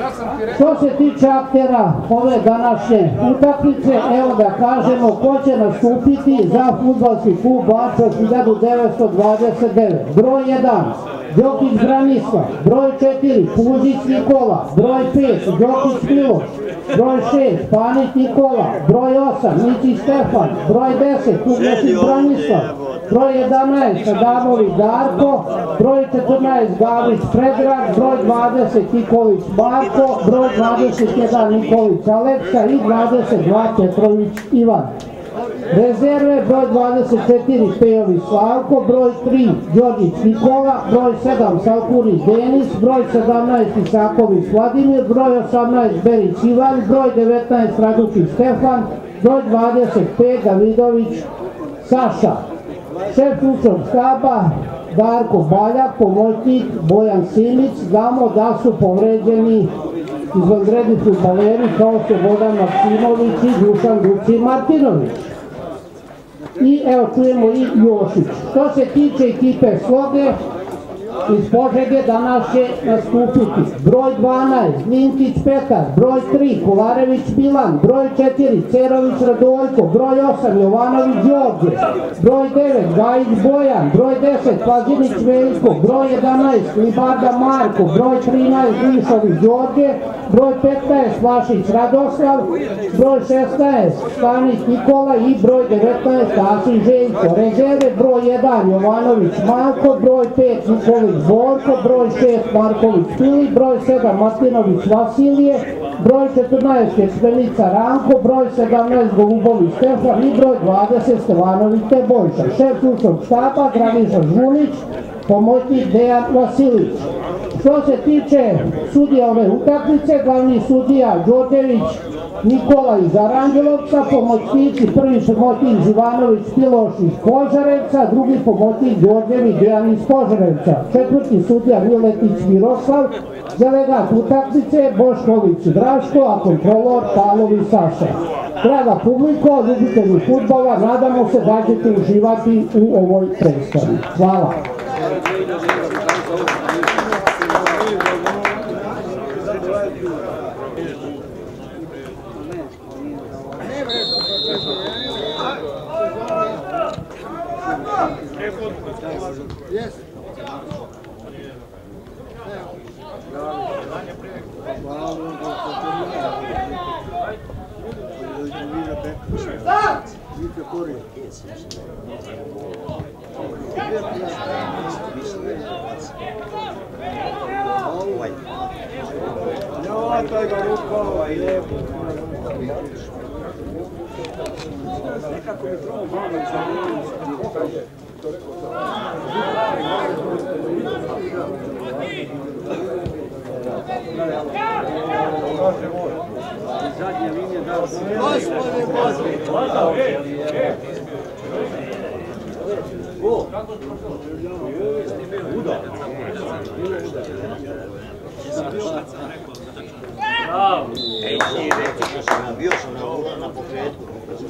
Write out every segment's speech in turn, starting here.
Što se tiče aktera ove današnje utakmice, evo da kažemo ko će nastupiti za fudbalski klub Bača 1929. Broj 1. Đokić Branislav, broj 4. Puzić Nikola, broj 5. Đokić Miloš, broj 6. Panić Nikola, broj 8. Mićić Stefan, broj 10. Uglješić Branislav, broj 11. Adamović Darko, broj 14. Gavrić Predrag, broj 20. Nikolić Marko, broj 21. Nikolić Aleksa i 22. Petrović Ivan. Rezerve broj 24 Pejović Slavko, broj 3 Đorđić Nikola, broj 7 Salkurić Denis, broj 17 Isaković Vladimir, broj 18 Berić Ivan, broj 19 Radučić Stefan, broj 25 Davidović Saša. Šef stručnog štaba Darko Baljak, pomoćnik Bojan Simić. Znamo da su povređeni izvanredni fudbaleri kao su Bodan Maksimović i Dušan Duci Martinović. I evo čujemo i Jošić. Što se tiče ekipe Sloge, iz Požege danas će nastupiti broj 12 Linkić Petar, broj 3 Kolarević Milan, broj 4 Cerović Radojko, broj 8 Jovanović Đorđe, broj 9 Gajić Bojan, broj 10 Pazinić Veljko, broj 11 Libarda Marko, broj 13 Glišović Đorđe, broj 15 Vlašić Radoslav, broj 16 Stanić Nikola i broj 19 Asin Željko. Rezerve broj 1 Jovanović Marko, broj 5 Nikolić Borko, broj 6 Marković Filip, broj 7 Martinović Vasilije, broj 14 Ječmenica Ranko, broj 17 Golubović Stefan i broj 20 Stevanović Tebojša. Šef stručnog štaba Dragiša Žunić, pomoćnik Dejan Vasilić. Što se tiče sudija ove utakmice, glavni sudija Đorđević Nikola iz Aranđelovca, pomoćnici prvi pomoćnik Živanović Miloš iz Požarevca, drugi pomoćnik Đorđević Dejan iz Požarevca, četvrti sudija Miletić Miroslav, delegat utakmice Bošković Draško, a kontrolor Pavlović Saša. Draga publiko, ljubitelji fudbala, nadamo se da ćete uživati u ovoj predstavi. Hvala. Nekako mi prvo malo zadnja linija da Gospode Bože! Ej, ti rekli što sam bio na pokretku.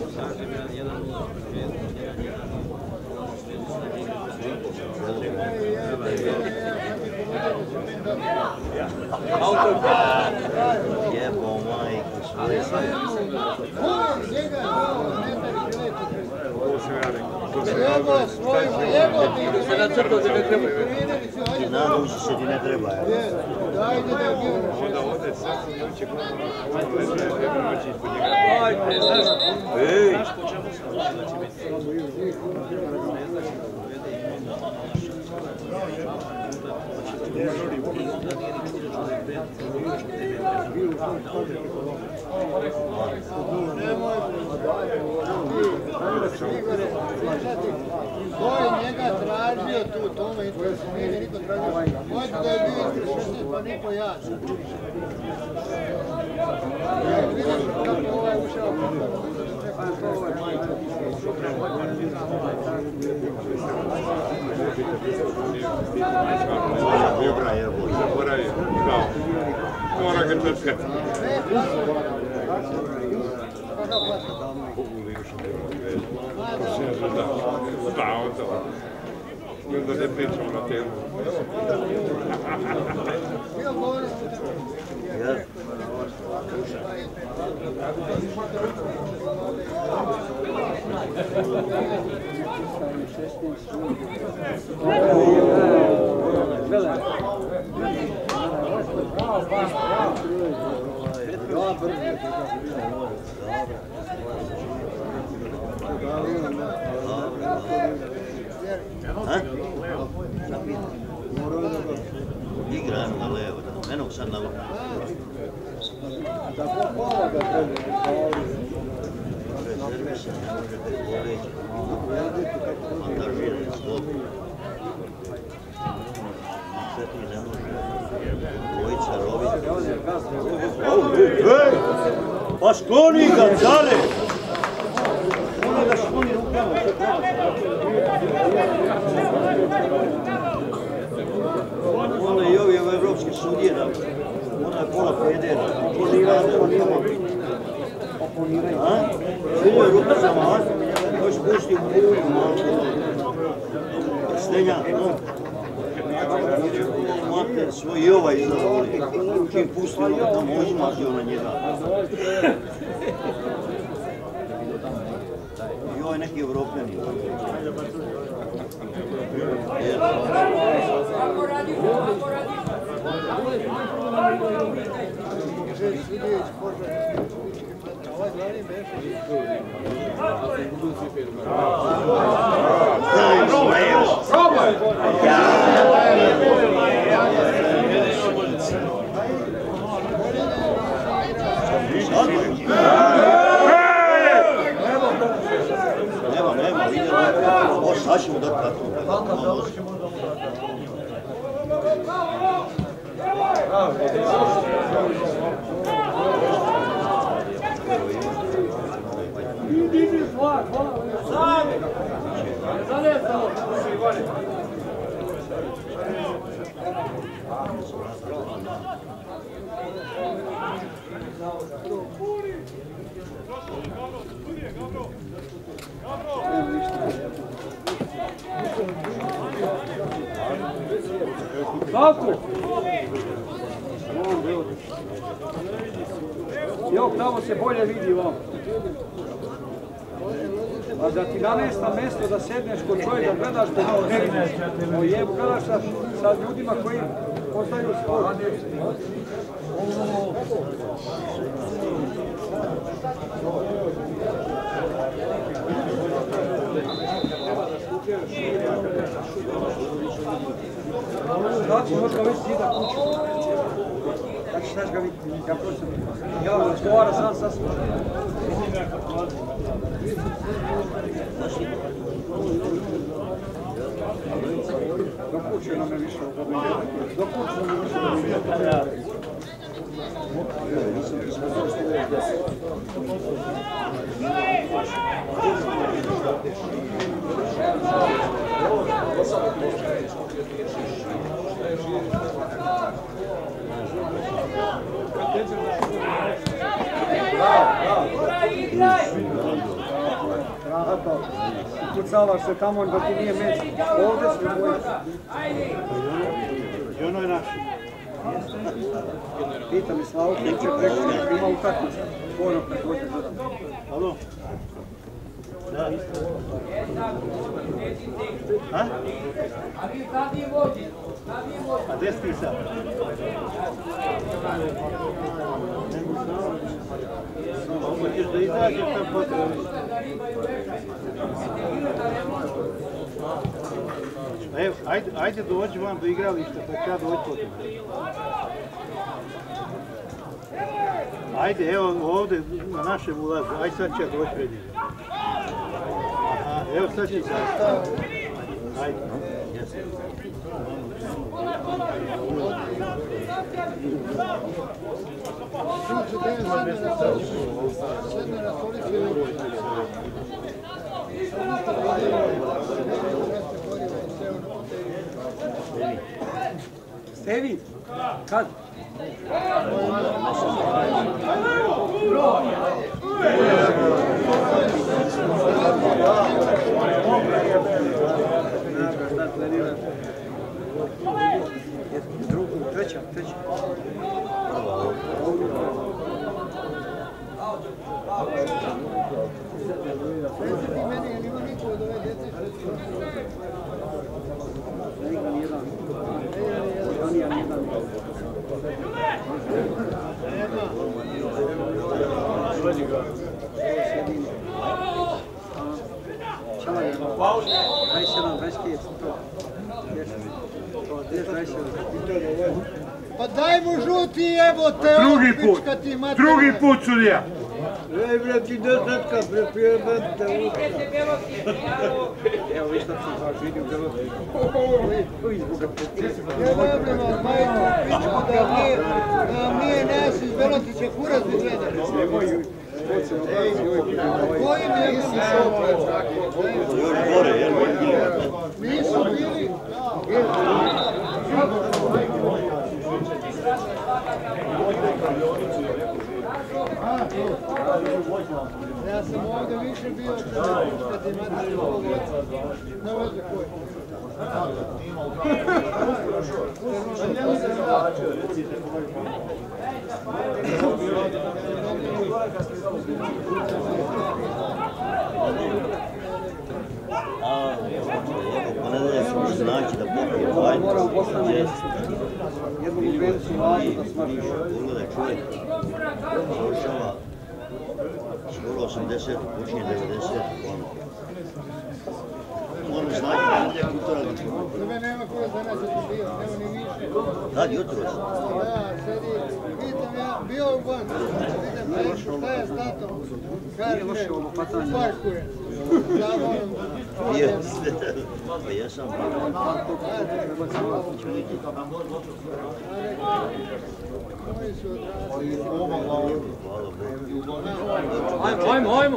Jebo majku svoje. Jebo svoju, jebo mi. Se na crtu ti ne treba. Ti nadam se ti ne treba. Dajde da je bio. Ajde, znaš. Ej! Ko je njega tražio tu, tome nije niko tražio. Možda da je bio iskrišen, pa niko ja. Vidiš kako ovaj ušao. Zaboravio, kao, mora ga trpkati. Pa, on to. I onda ne pričamo na temu. Igra na levo, eno sad na levo. Rezervisa ne može bez poređa. Angažira slobu. Sve ti ne može. Dvojica roviti. Pa skloni ga, Zale! Ona ga skloni rukama. Ona i ovi evropski sudije, ona je pola pedera. Sviđaju rukama, a? Još pušti u ruku, malo. Prstenja, mate svoj i ovaj izavoli. Čim pusti rukama, ožmažio na njega. I ovaj neki evropljani. Nema, vidjela. Ovo sad ćemo dati kartu. Slavko! Jok, tamo se bolje vidi vam. A da ti namesta mjesto da sedneš kod čovjeka, gledaš da ne vidiš. Jebu, gledaš sa ljudima koji postaju sport. Znači, možda već zida kuću. Znači, znaš ga vidjeti, ja prosim. Ja razgovara sam sa svojom. Do kuće nam je više ugodno. Do kuće nam je više ugodno. Kucavaš se tamo da ti nije meč. Ovdje se bojiš. I ono je naše. Pita mi Slavko, će preko ima utakmica. Ono preko će gledati. Alo? Da, isto. A? A vi sad je vodi. A gdje si ti sad? Hoćeš da izađeš tam potrebno? Evo, ajde dođi vam do igrališta, pa ću ja doći potrebno. Ajde, evo ovdje na našem ulazu, ajde sad ću ja doći pred njim. Aha, evo sad ću sad. Ajde. Stevi, kad? Pa daj mu žuti jebote, Drugi put sudija. Ej bre ti desetka, prepijebate. Evo vi šta sam baš vidio u Belosti. Ja dobro, majko, pičku da nije nas iz Belotića kurac bi gledali. Koji mi je Još gore, jer nisu bili. Ja sam ovdje više bio kad imate na veze koji. Znači da popije vajnu, Jednu lubencu vajnu da smaži. pogledaj čovjek, završava skoro 80, počinje 90, moram znati da je kultura da ćemo. Tebe nema koja za nas je bio, nema ni više. Kad jutro si? Da, sedi, pitam ja, bio u banku, vidim šta je s tatom, kaže, u parku je, zavonom. Pa jesam. Koji su odrasli. Hvala Bogu. Ajmo!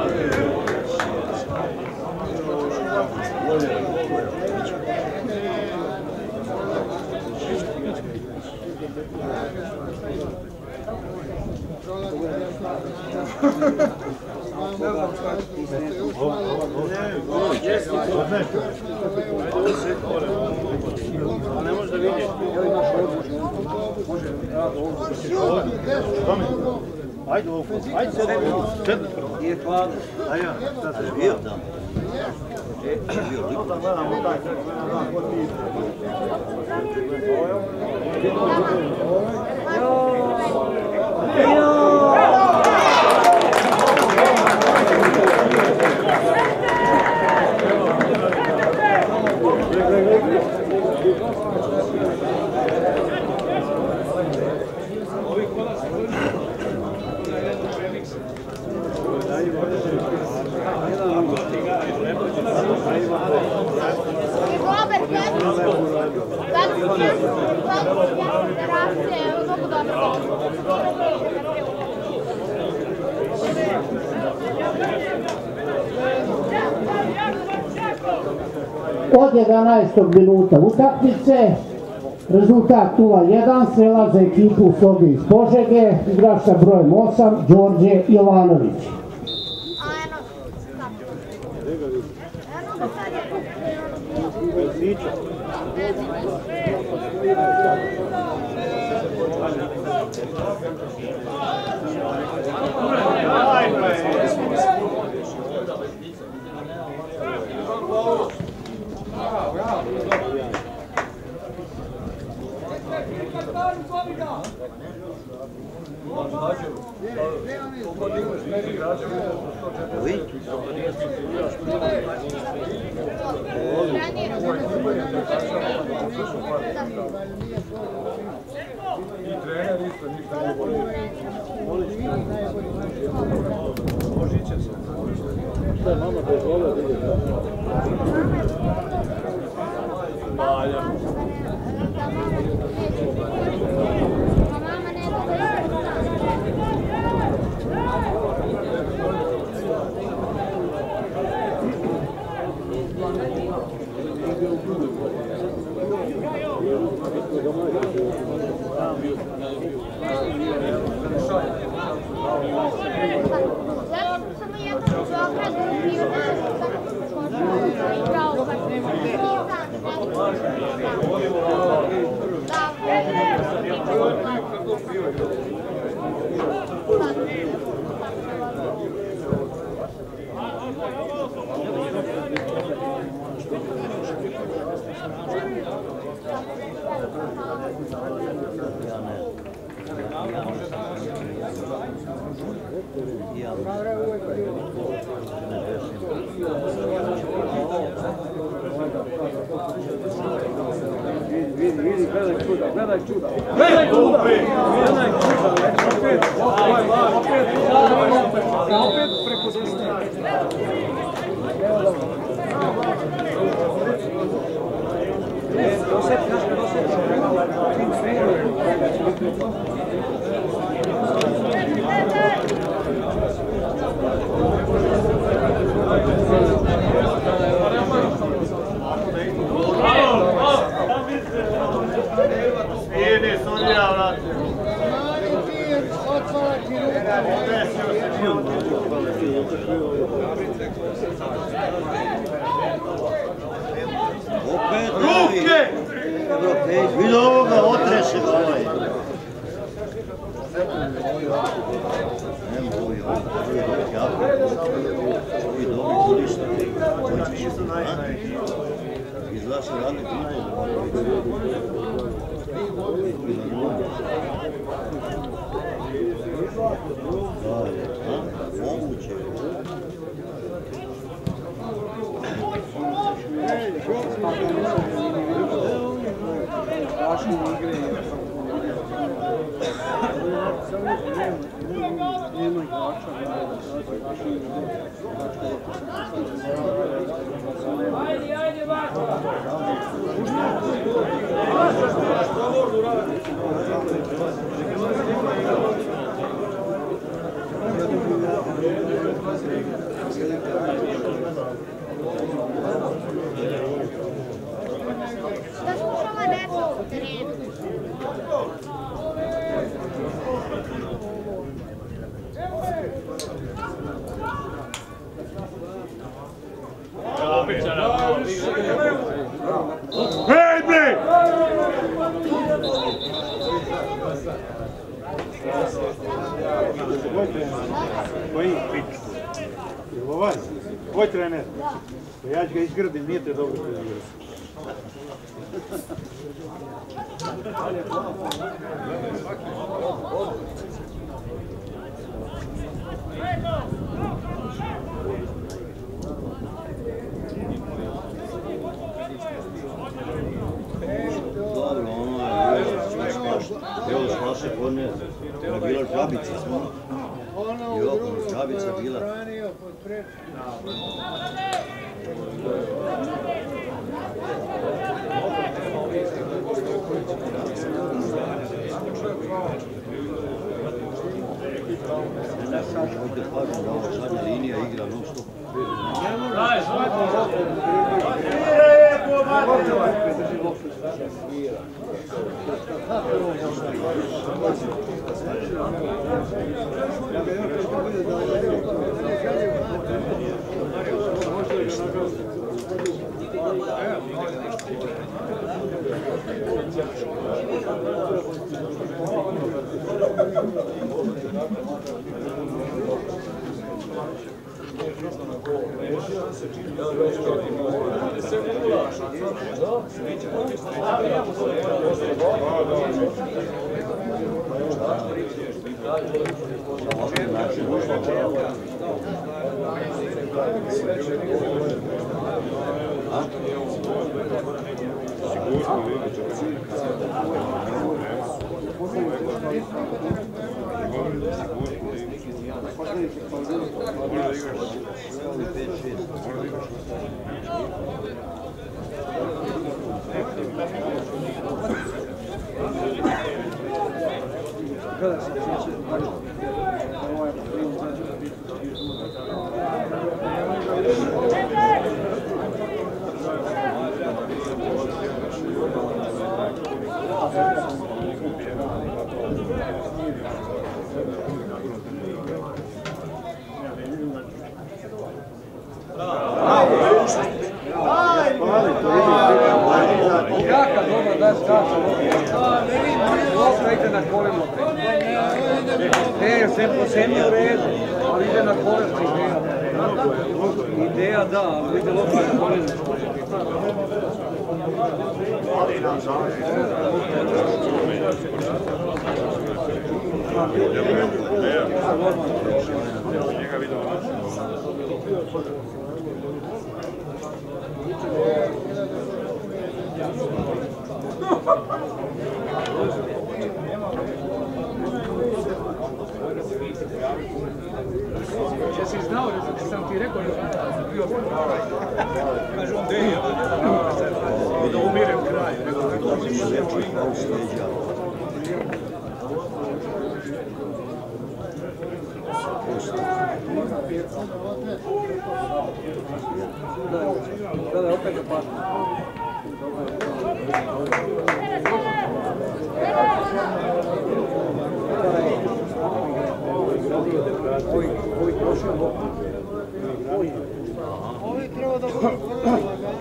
Ne može da vidi. Evo naš odvoz. Može rado ovdje. Ajde ovako, ajde sedem. Nije hladno. A ja, šta se bio tamo? Bio lipo. Od 11. minuta utakmice, rezultat 0-1, Sela za ekipu Sobi iz Požege, igrač sa brojem 8, Đorđe Jovanović. Vidi, gledaj čuda. Gledaj čuda! Opet preko desne. Ide, sudija, vrati. Mali mir, otvara kiruta. Opet ruke! Vidi ovoga, otrese ga ovaj. Nemo ovi dobri turista. Izgleda se radi pitao. Moguće. Ajde, da slušamo deca u terenu. Hej, bre! Koji pič? Koji trener? Ja ću ga izgradim, nije te dobro izgradim. Dobro, ono je bilo šlaše podne, je bila žabica smo. Ono u drugom branio pod prečkom. Ovdje kažem da ova zadnja linija igra non stop. Jaka dobra da skače. Lopta ide na koleno. Zemlje u redu, ali ide na koleno. Ideja da, ali ide lopta na koleno. Njega vidio Hvala. Jesi znao da sam ti rekao bio kažu on deje da umire u kraju. Da, opet ga pati. Ovi prošli u boku. Ovi treba da budu vrlo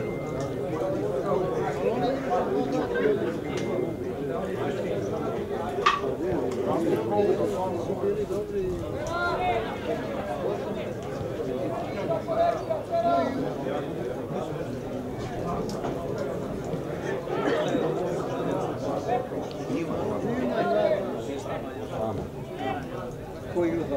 Koji igra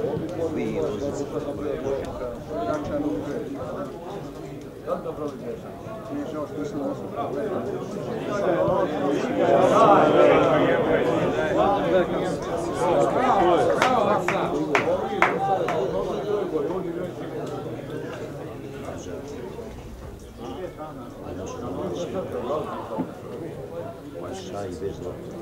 dobro? Nije žao što nisam ostao. Maša i bez lopta.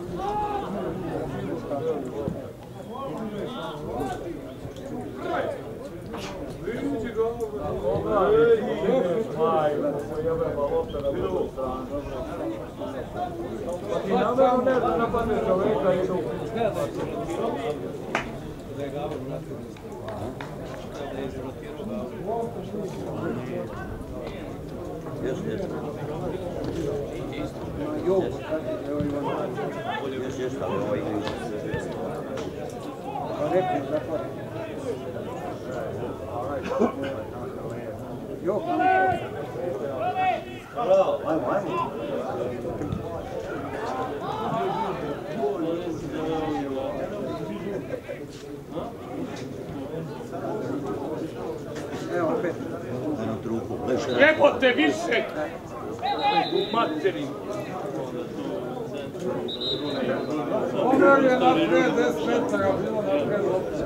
Jebote više! U materi! Ono je napred 10 metara, bilo napred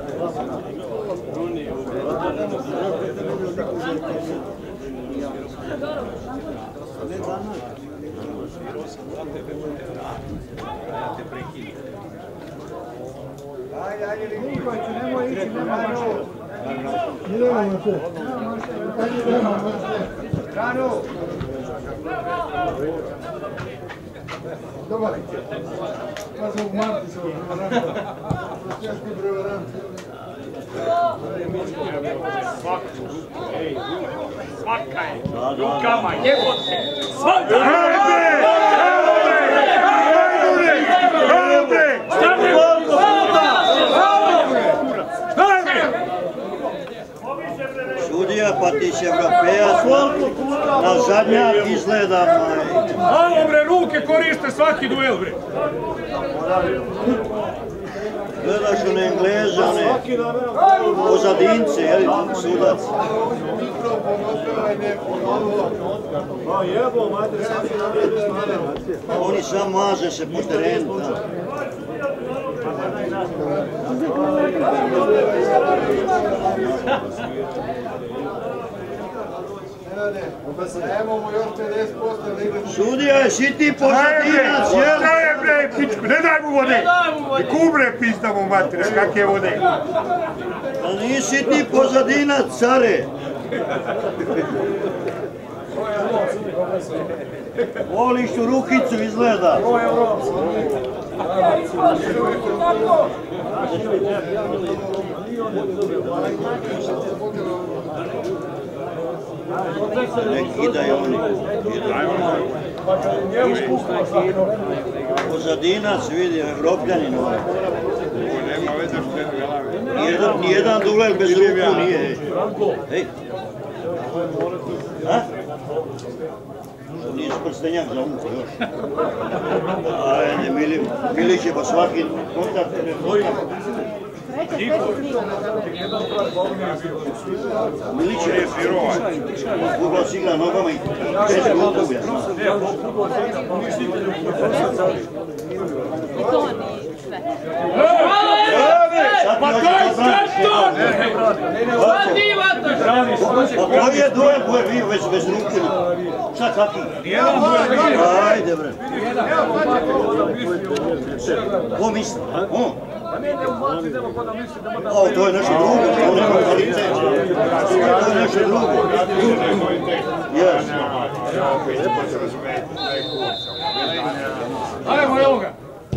Ajde, Nikoviću, nemoj ići, nemoj mašte. Idemo mašte. Idemo mašte. Rano! Dobar. Pa sam u Marti se prevaranta. Češki prevaranta. Svaka je! Rukama, jebote! Svaka! Sudija, pa ti će Evropejac na zadnjak izgleda. Alo bre, ruke koriste svaki duel bre. Gledaš one Engleze, one pozadince, jel, sudac. Oni sam maže se po terenu. Evo mu još 50% Sudija je siti pozadinac, jel? Daj bre, pičku, ne daj mu vode! Kubre pizdamo matere, kakve vode! A nisi ti pozadinac, care! Voliš tu rukicu izgleda. Ne kidaju oni. Pozadinac vidi, Evropljanin. Nema veze što je glave. Nijedan duel bez ruku nije. Hej. Ha? Nije prstenjak za umu još. Ajde, Milić je pa svaki kontakt. Milić je Google si igra nogama i kreće ruku, ja znam. I to nije sve. Pa to je skratno! Pa koji je dvoje boje bio već bez ruke? Šta kaki? Ajde bre. Ko misli? On? O, to je nešto drugo, to nema kvalitet. To je nešto drugo. Jasno. Ajmo, evo ga!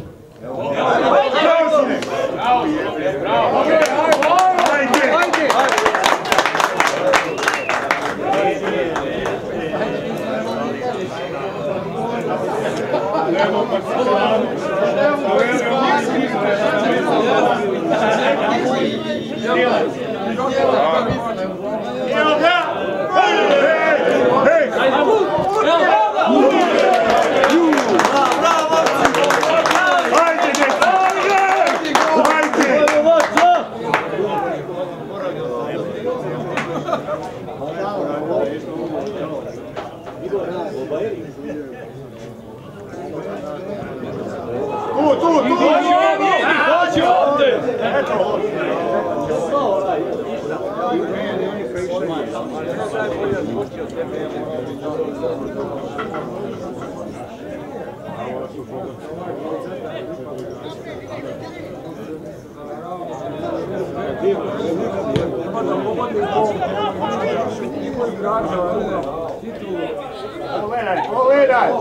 Pogledaj!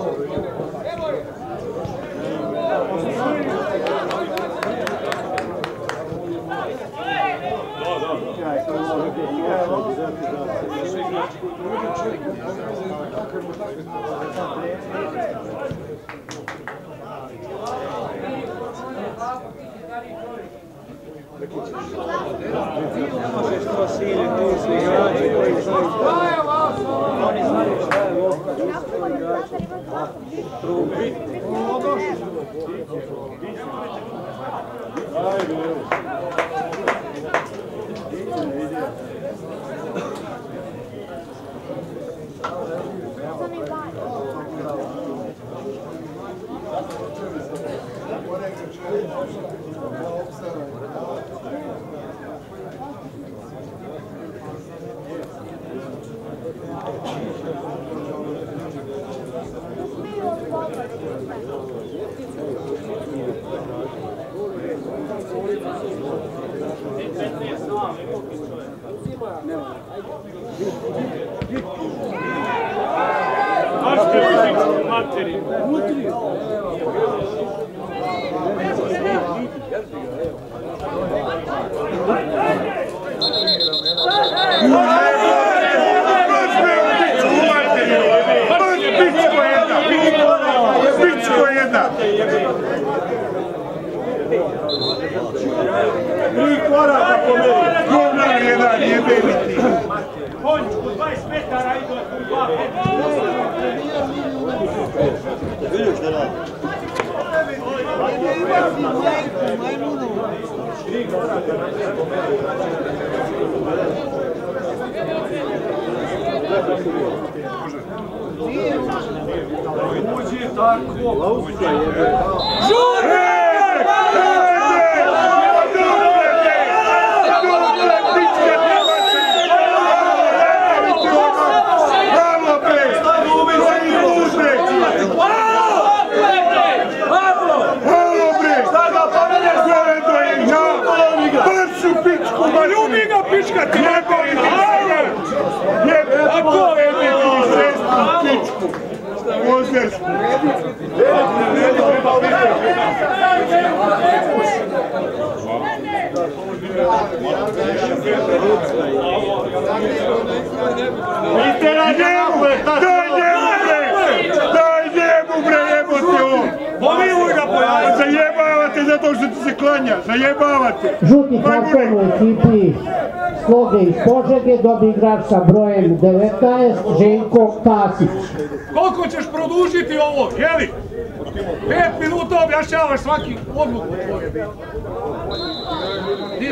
Žuti karton u ekipi Sloge iz Požege dobi igrač sa brojem 19, Željko Tasić. Koliko ćeš produžiti ovo, jeli? 5 minuta objašnjavaš svaki odluku. Nije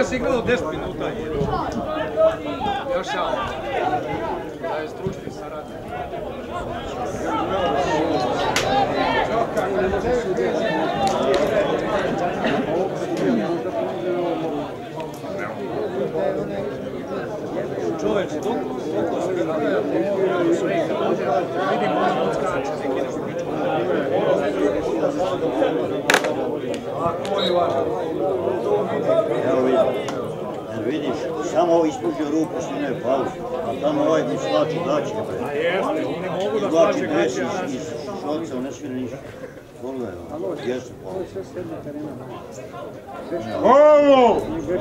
Liga se igrala 10 minuta. Još ja. Da je stručni saradnik. Čoka, ne može sudjeti. Čoveče, dok se igraju, vidimo ono odskače, vidiš, samo ovo ispružio ruku, svinaju pauzu, a tamo ovaj mi slači dačke. A jeste, oni mogu da slači dačke. Iz šoca, ne svira ništa. Pogledaj, gdje su pauzu? Ovo!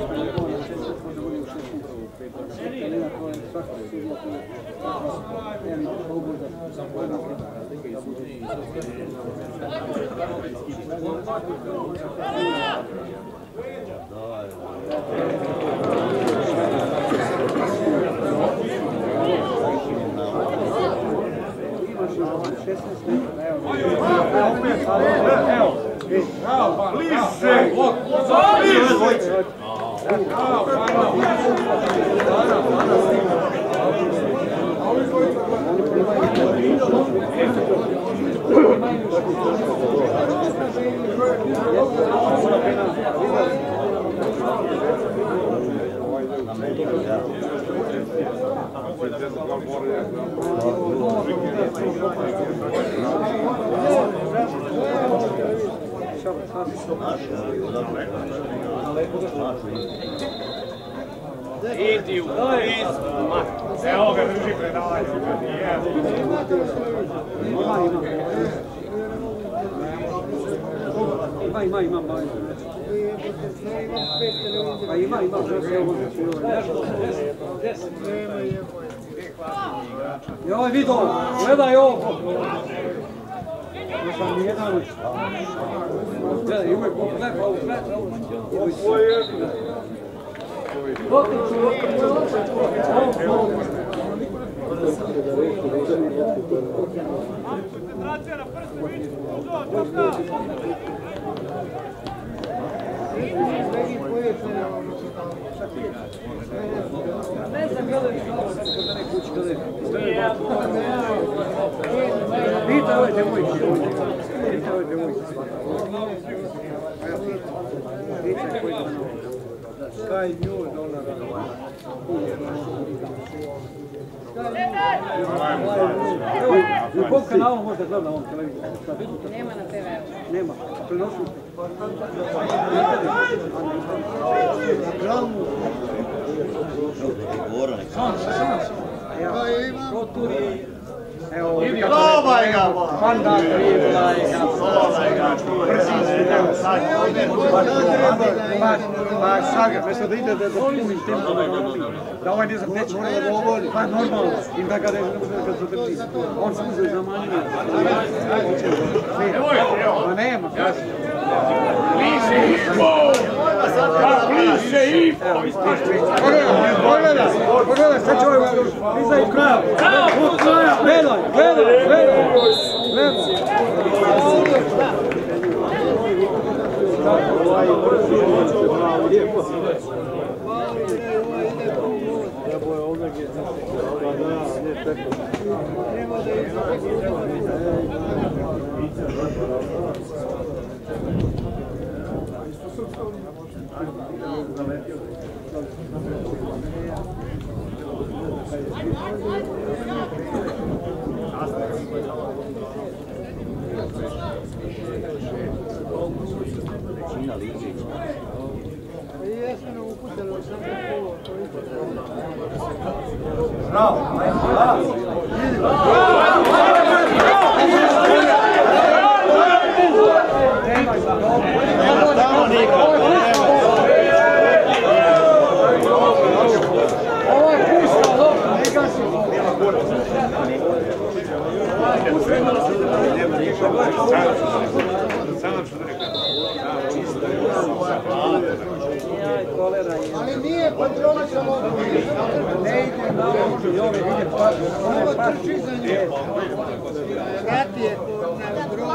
Idi u evo ga drži predavanje. Ima. Pa ima. Joj, Vido, gledaj ovo. Nisam nijedan uči. Gledaj, uvijek pogledaj ovu koncentracija na prste, vidi, toka! Ne znam, gledaj, da ne kući, gledaj. Pita ove devojke. Sky News, u kom kanalu možda gleda na ovom televiziju? Nema na TV-u. Nema, a prenosu? Evo, Probaj ga! Panda, dribla i ga. Pa Saga, mjesto da ide da punim tempo da ovaj ne znam neće, pa normalno, im da ga zadrži. On se uzeo za manjina. Ma nema, kaži. Bliže Ivo! Bliže Ivo! Pogledaj, sad će ovaj izaj u kraja. Gledaj. Ali nije kontrola samo ne ide na ovo, ovo trči za nje. Vrat je na drog.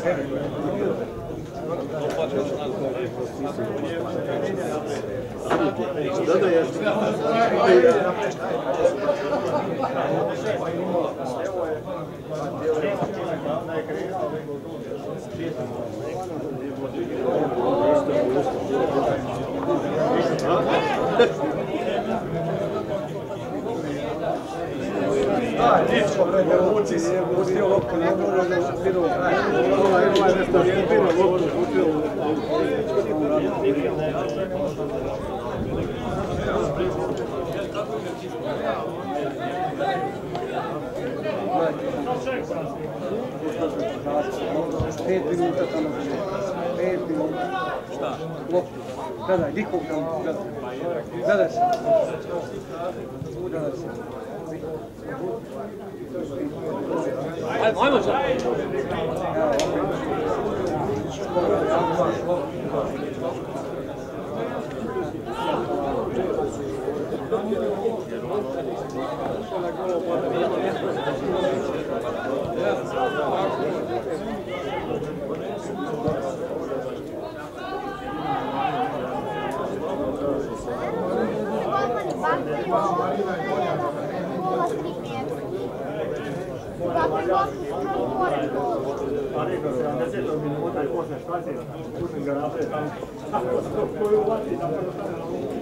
Pustio lopku, ne mogu da šutirao. Pet minuta tamo. 5 minuta. Šta? Lopku. Gledaj, nikog tamo. Gledaj se. Gledaj se. Ajmo sad. Pa rekao 70 minuta i posle šta si, pušim ga napred tamo. Koju uvati da prvo stane na umu.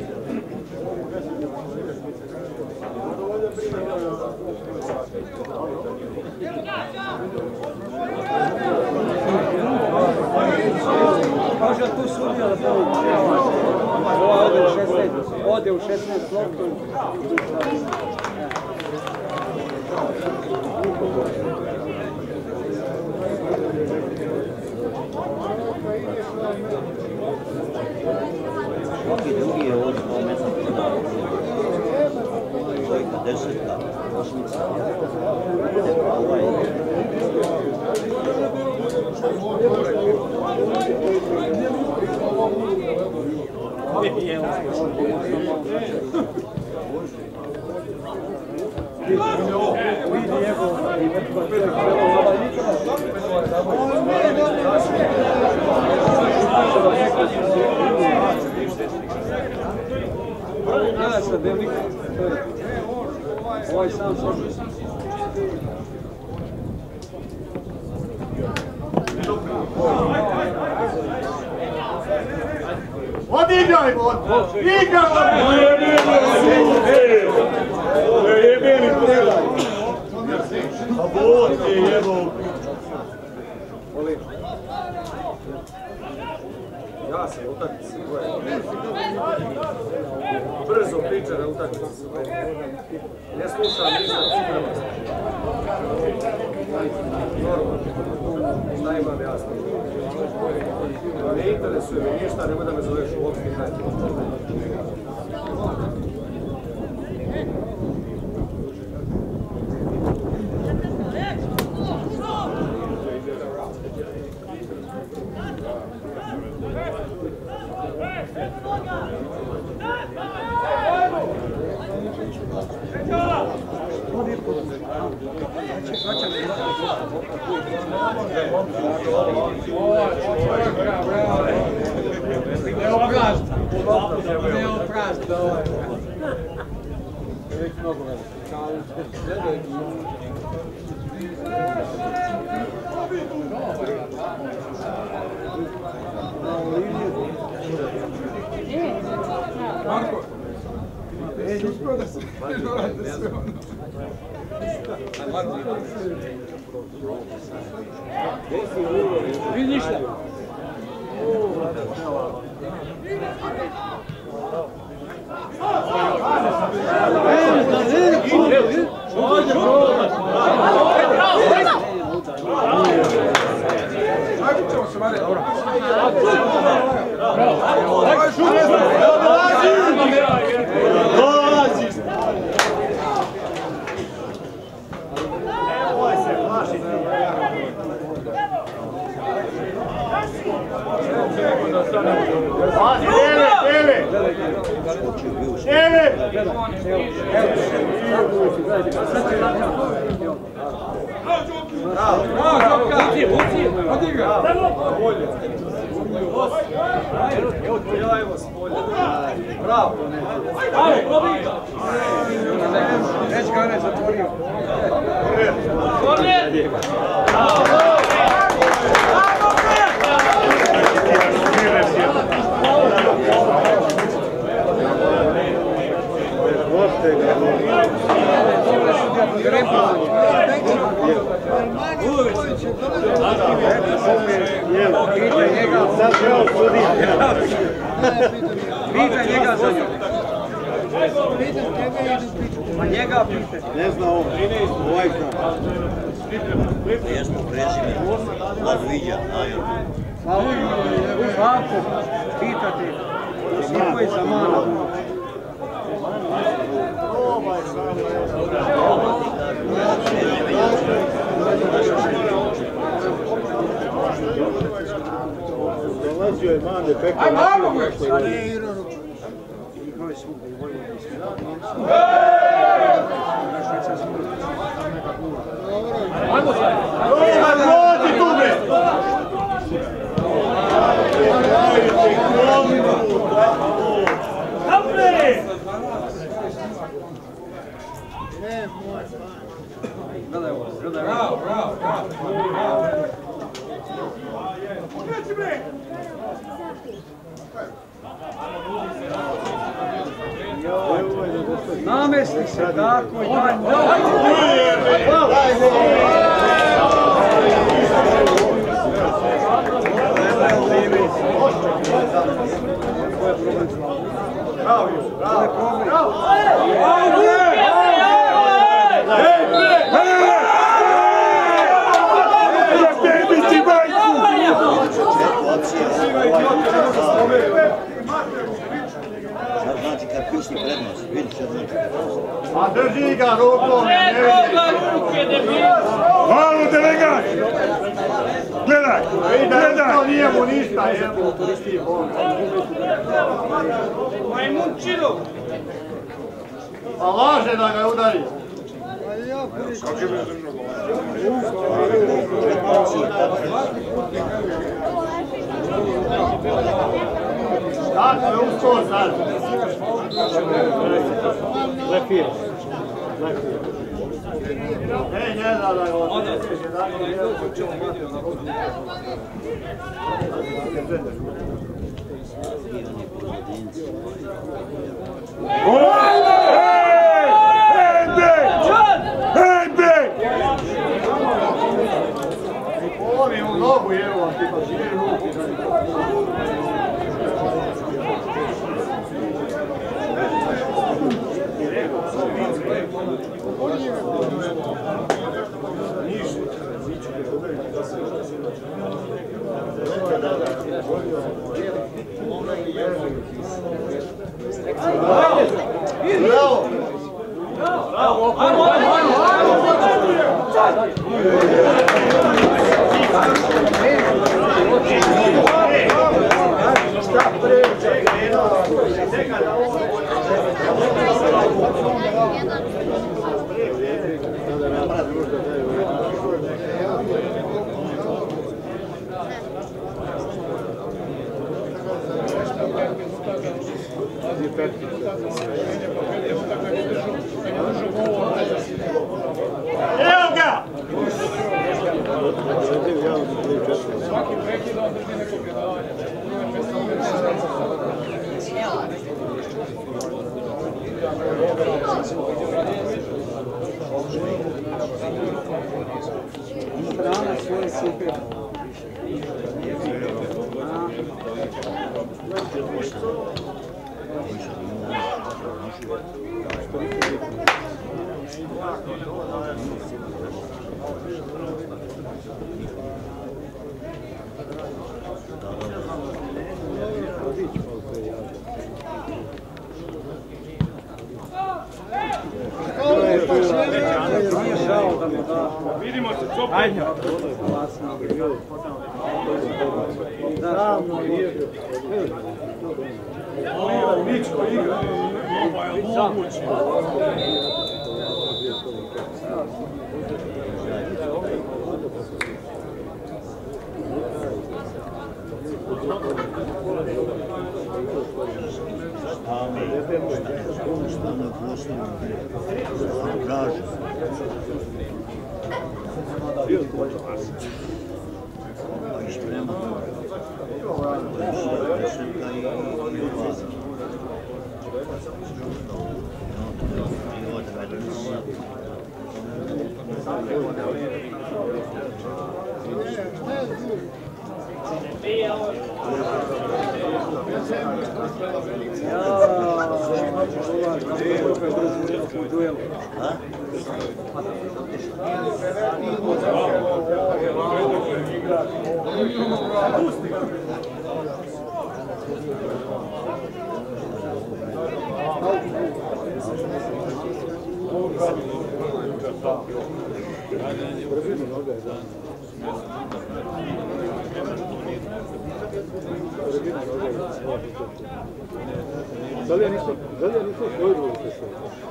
Kaže tu sudija da to ode u 16 loptu. Svaki drugi je od 2 metra prodao. Čovjeka 10, osmica. Ovaj. Gledaj se, dnevnik. Ovaj sam sobi. Odigraj, Bod! Igraj! Jebeni predaj! A Bod je jebao. Ja sam utakmici svoje. Brzo priča na utakmici svoje. Ne slušam ništa cikrama. Normalno. Šta imam jasno? Ne interesuje me ništa, nemoj da me zoveš uopšte i dajte. Ne oprašta. Ne oprašta ovaj. Već mnogo gledaj. Marko. Uspio da se rade sve ono. Vidi ništa. Bravo! Već ga ne zatvorio. Pita njega za nju. Ma njega pita. Ne zna on, ovaj zna. Jesmo prezime, Ladviđa, znaju. Slavko, pitate. Slavko je za mana. Dolazio je Mane Pekar. Ajmo, ajmo! Dođi tu bre! Bravo, bravo, bravo! Namesti se tako i Znači kad piši prednost, vidiš što znači. A drži ga rukom, ne vidiš. Halo, delegat! Gledaj, gledaj! To nije mu ništa, jebo. Majmunčinu! A laže da ga udari. Tako je usko sad. Lepir. Ej, ne da ga odneseš jedan Ovi u nogu jevo, ti pa žiri ruki. Bravo! Evo ga! Svaki prekid on drži neko predavanje. Strana svoje super. Vidimo se, copaj! Ajde! Mičko igra! Ovo je moguće! Stalno postoji, traži. I sprema. Prešljika i ova. I odvedeni si. Da li ja nisam svoju drugu prešao?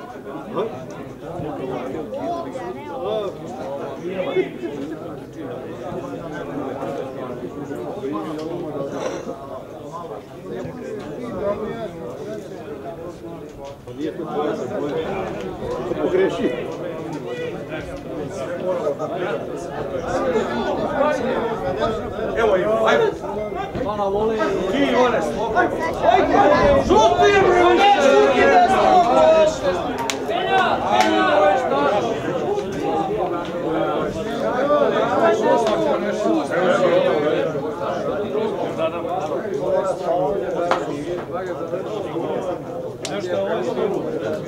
Nije to tvoje, to pogreši. Evo im, ajmo. Ona vole. Ti vole slobodno. Žuti je broj! Žuti je slobodno! Penja! Nešto ovo je stilu.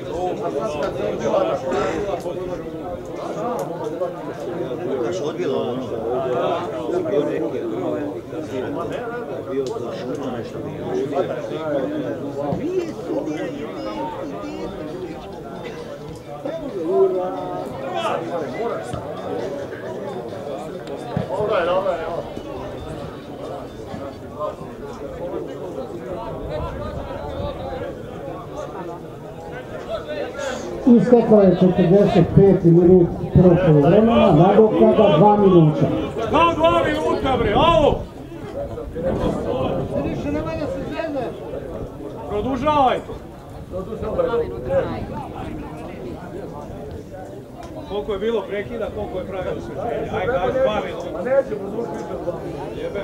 Kad se odbilo ono? Bio neki bio to šutno nešto bio. Isteklo je 45 minut prvog poluvremena, nadoknada 2 minuta. Kao 2 minuta bre, alo! Produžavajte! Koliko je bilo prekida, koliko je pravilo osvetljenja? Aj kaži 2 minuta. Ma neće produžiti od 2 minuta. Jebem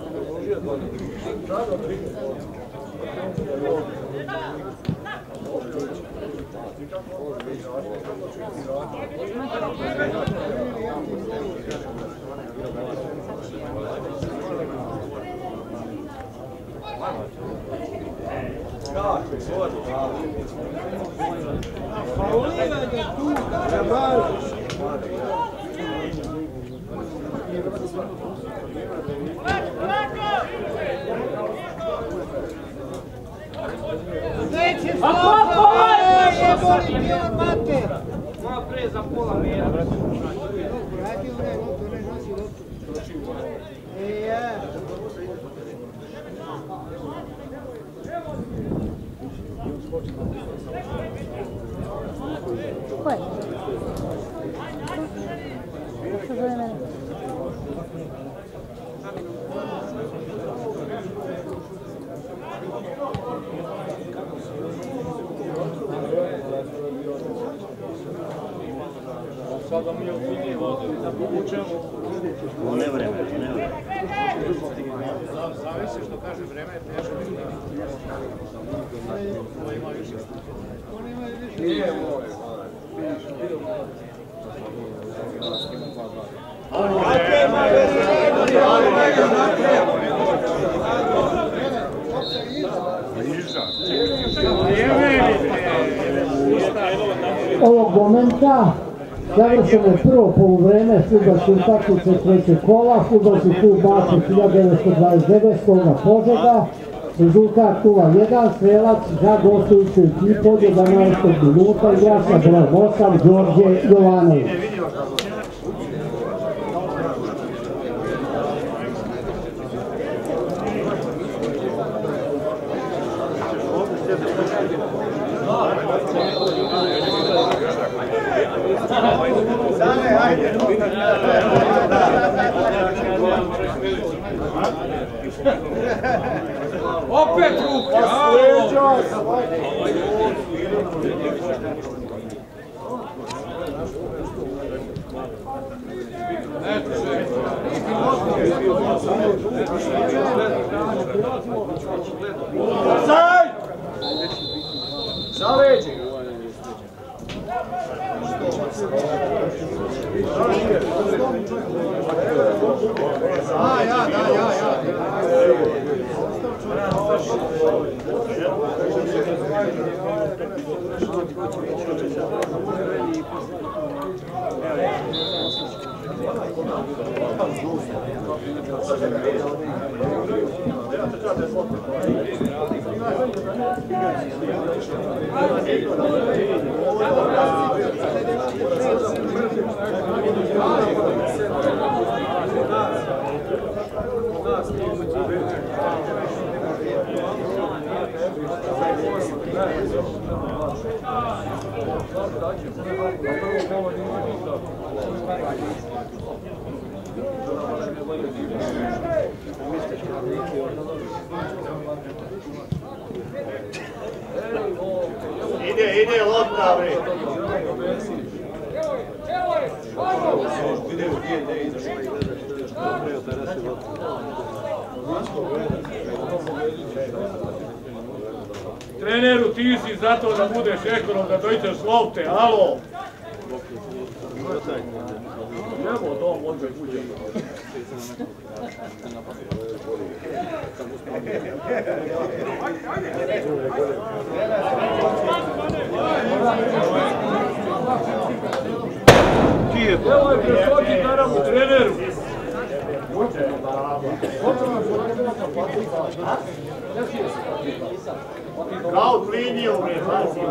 Malo pre za pola metra. Ko je? Što zove mene? Sada mi obvinimo da povučemo. Ovo ne vreme, ne vreme. Zavisi što kaže, vreme je teško. Nije moj. Ovog momenta završeno je prvo poluvreme fudbalske utakmice trećeg kola, fudbalski klub Bača 1929 Stoga Požega, rezultat 0-1, strelac za gostujuću ekipu od 11. minuta igrača broj 8 Đorđe Jovanović. Ajde, Opet ruke, Zaleđi! Ide lopta, bre. Treneru, ti si zato da budeš ekonom, da dođeš lopte, alo! Evo to, može kuće. Evo je preskoči naravno treneru. Kao liniju, bre, pazi.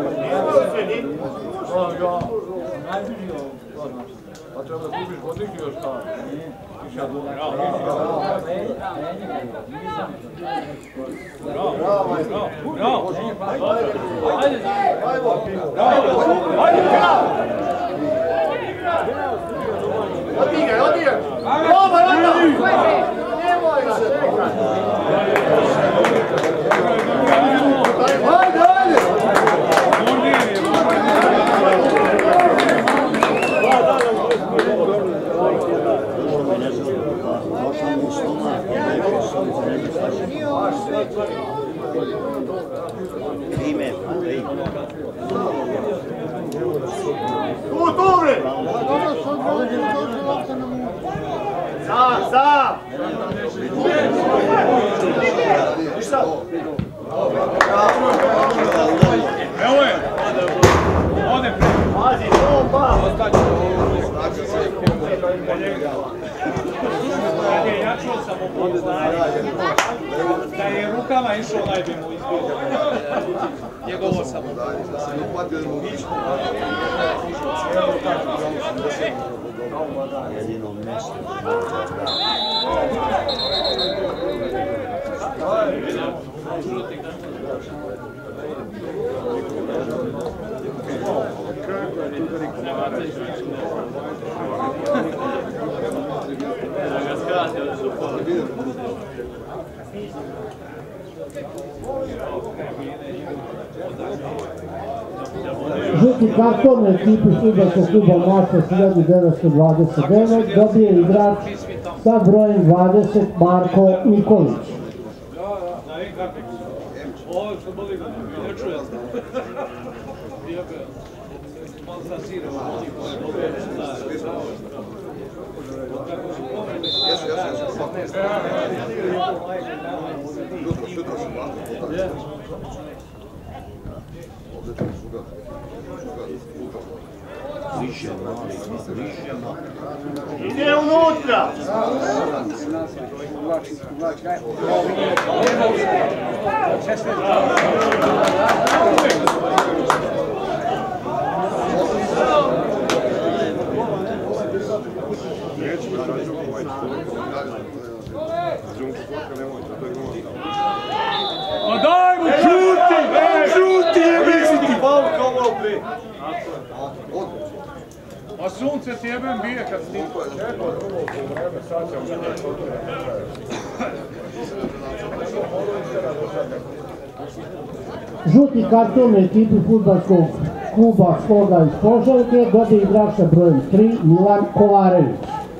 Pa treba da kupiš vodnik još kao. Bravo. Ajde. Odigaj. Dobar, nemoj ga čekati. Ajde. Dobre! Sam! Ništa? Evo je! Ode pre! Pazi, to pa! Ja čuo sam ovo da je rukama išao najbolje mu izbio. Njegovo sam. Da se ne upatio mu ništa. Jedino mjesto. Žuti karton u ekipi fudbalskog kluba Mačva 1929 dobije igrač sa brojem 20 Marko Nikolić. Ovo što boli ga, ne čujem. Ide unutra! A daj mu žuti! Žuti je misliti! Paul kao malo prije. A sunce ti jebem bije kad stiče. Žuti karton u ekipi fudbalskog kluba Sloga iz Poželjke dobije igrača brojem 3 Milan Kovarević.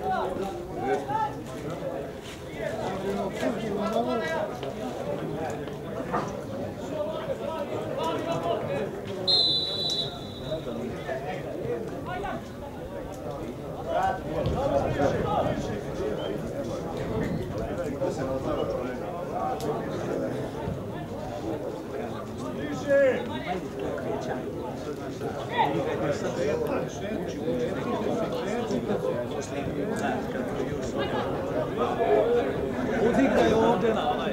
Odigraj ovdje na onaj.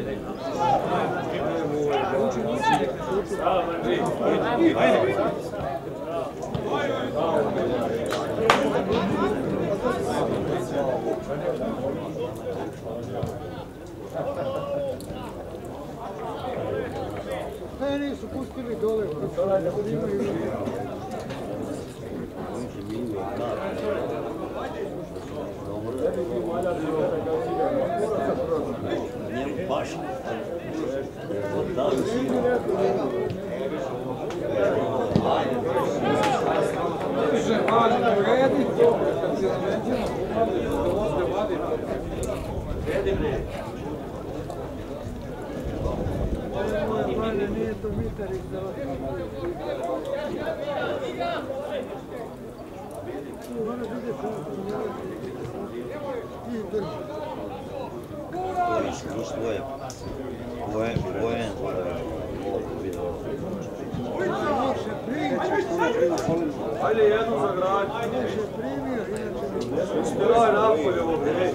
Ne, nisu pustili dole. Njemu paši. Da li si? Nije to Mitarik za vas. Ajde jednu za grad. Spiraj napolje ovdje.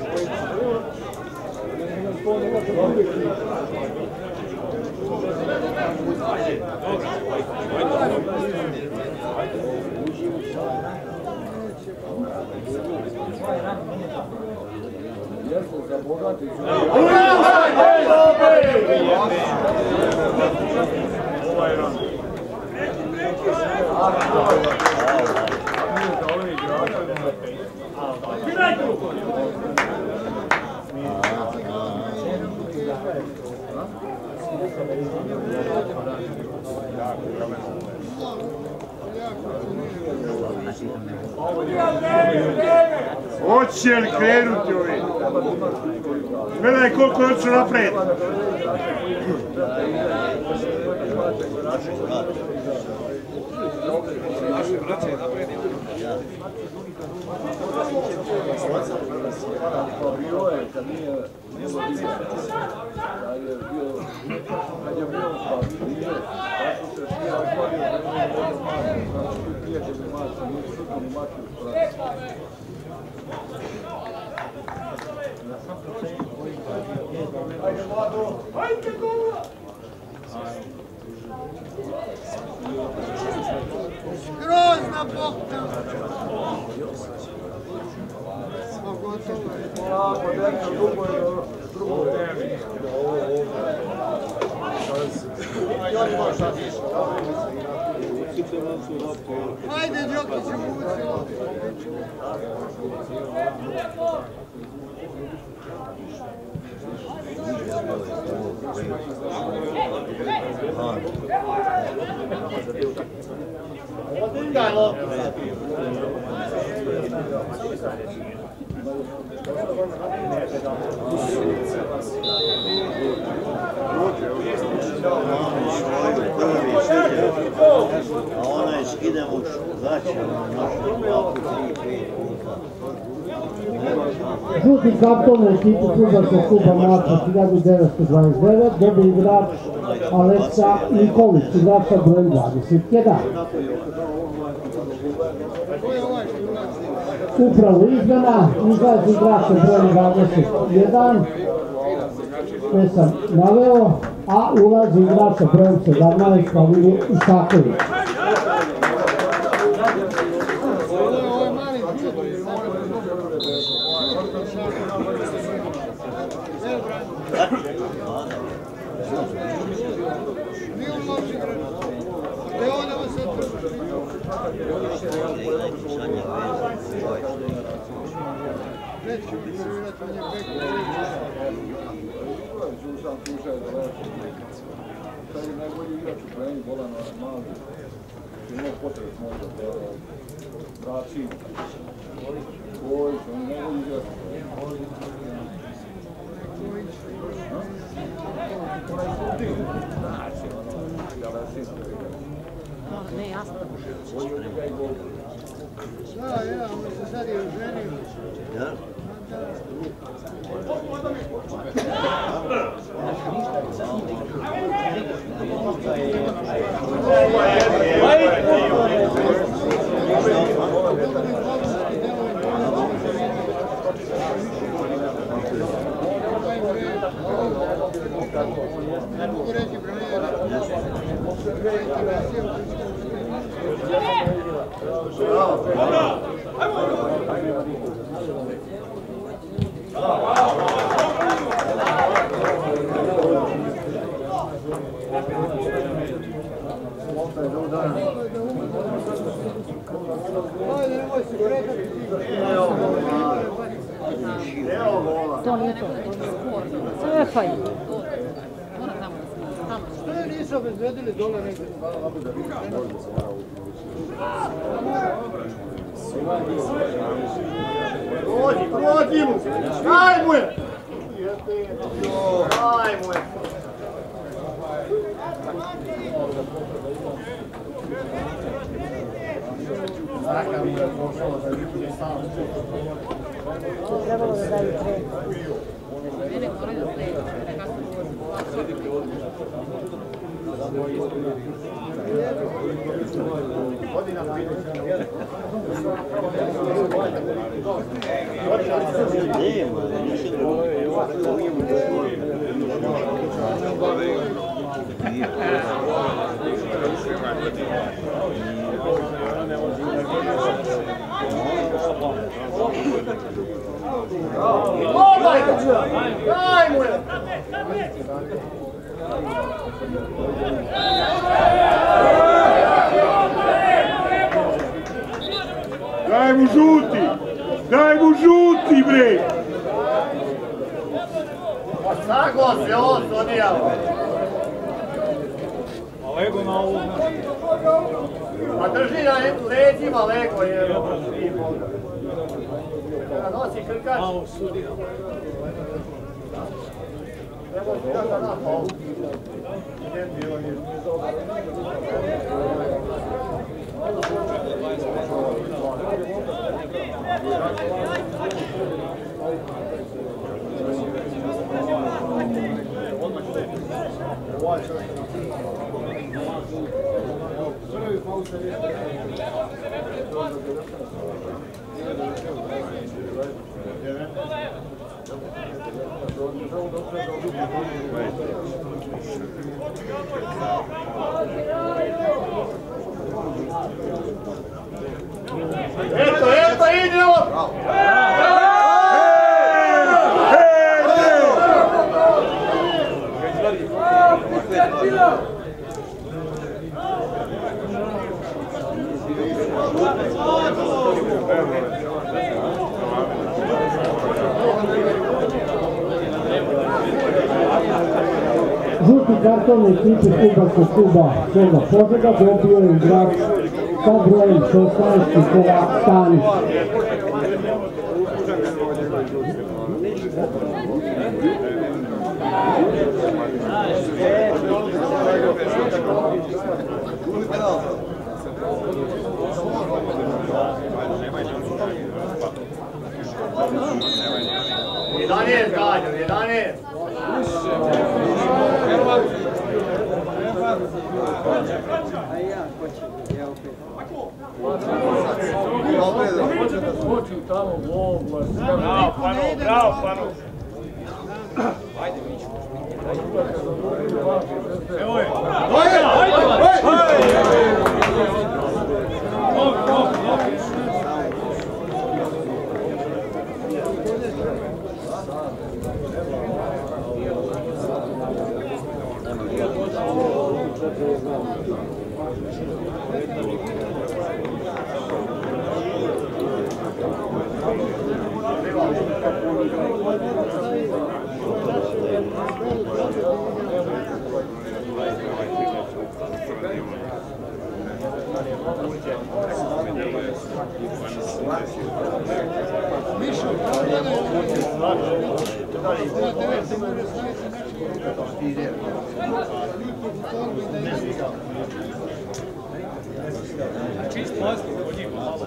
Hoće li krenuti ovi? Gledaj koliko hoću napred. Grozna bokta! Ajde, Đokić, uvuci ovdje. A onaj skidemo začeo na našu 2-3-5 puta. Žuti karton u ekipi fudbalskog kluba Mlača 1929 dobije igrač Aleksa Nikolić, igrača brojem 21. Upravo izmjena, izlazi igrača brojem 21, sve sam naveo, a ulazi igrača brojem 17, Pavlinu Isaković. Te onda vas sad prvi. Već ću prvirati, on je bek. Taj je najbolji igrač u krajini bola na mali. Imao potrebno možda da Bračin. Kojić, on je najbolji igrač. Ne, jasno. Da, on se sad je oženio. Ja? Ne mogu reći premijera. Ajde, nemoj se kretati. To nije to. Cepaj. Što je nisu obezvedili dole negdje? Prođi mu! Daj mu je! Daj mu je! Trebalo da daju tre. Daj mu je! Daj mu žuti! Daj mu žuti, bre! Sago se on odijao! A lego na ovu. Pa drži na leđima lego je. Kada nosi krkač. Malo sudija. Evo sviđa da napao. Gdje bio je? Eto, idemo! Žuti karton ekipi fudbalskog kluba Sloga Požega dobio je igrač sa brojem 16 Nikola Stanić. Jedanest, Ganjo, 11! Bravo, Pano. Evo je. Čist plastik od njih malo.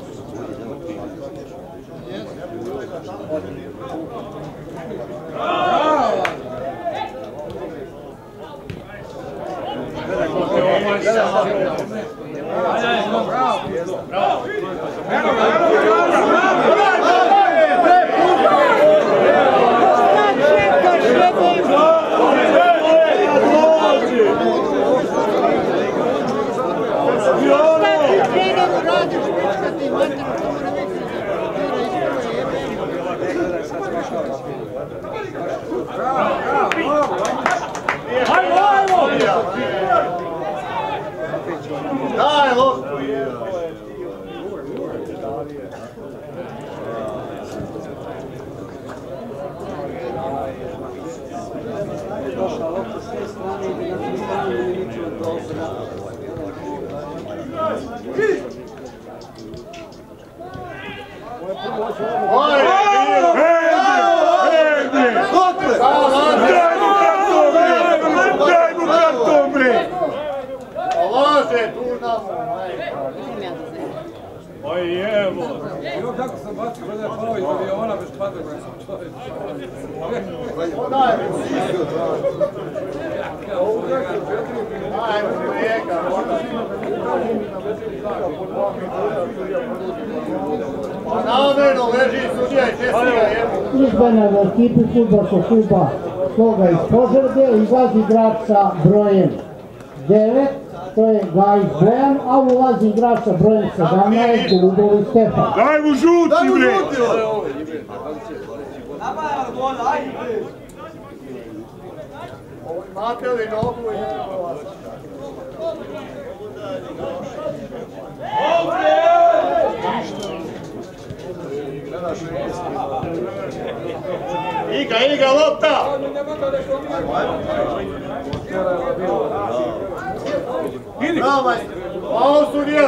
Daj, loptu! Došla lopta s te strane i na tu stranu i niču od prostora. Daj mu karton, bre! Laže, tu nam! Oj, evo! Evo kako sam bacio, gledaj pao iz aviona bez padogra sam čovjek. Daj mu prijeka! Namjerno leži sudija i čestija jemu! Izmena u ekipi fudbalskog kluba Sloga iz Požege, izlazi igrač sa brojem 9, to je Gajić Bojan, a ulazi igrač sa brojem 17, Golubović Stefan. Daj mu žuti, bre! Imate li nogu i evo? Iga, lopta! Bravo, majstor! Ovo su dijel!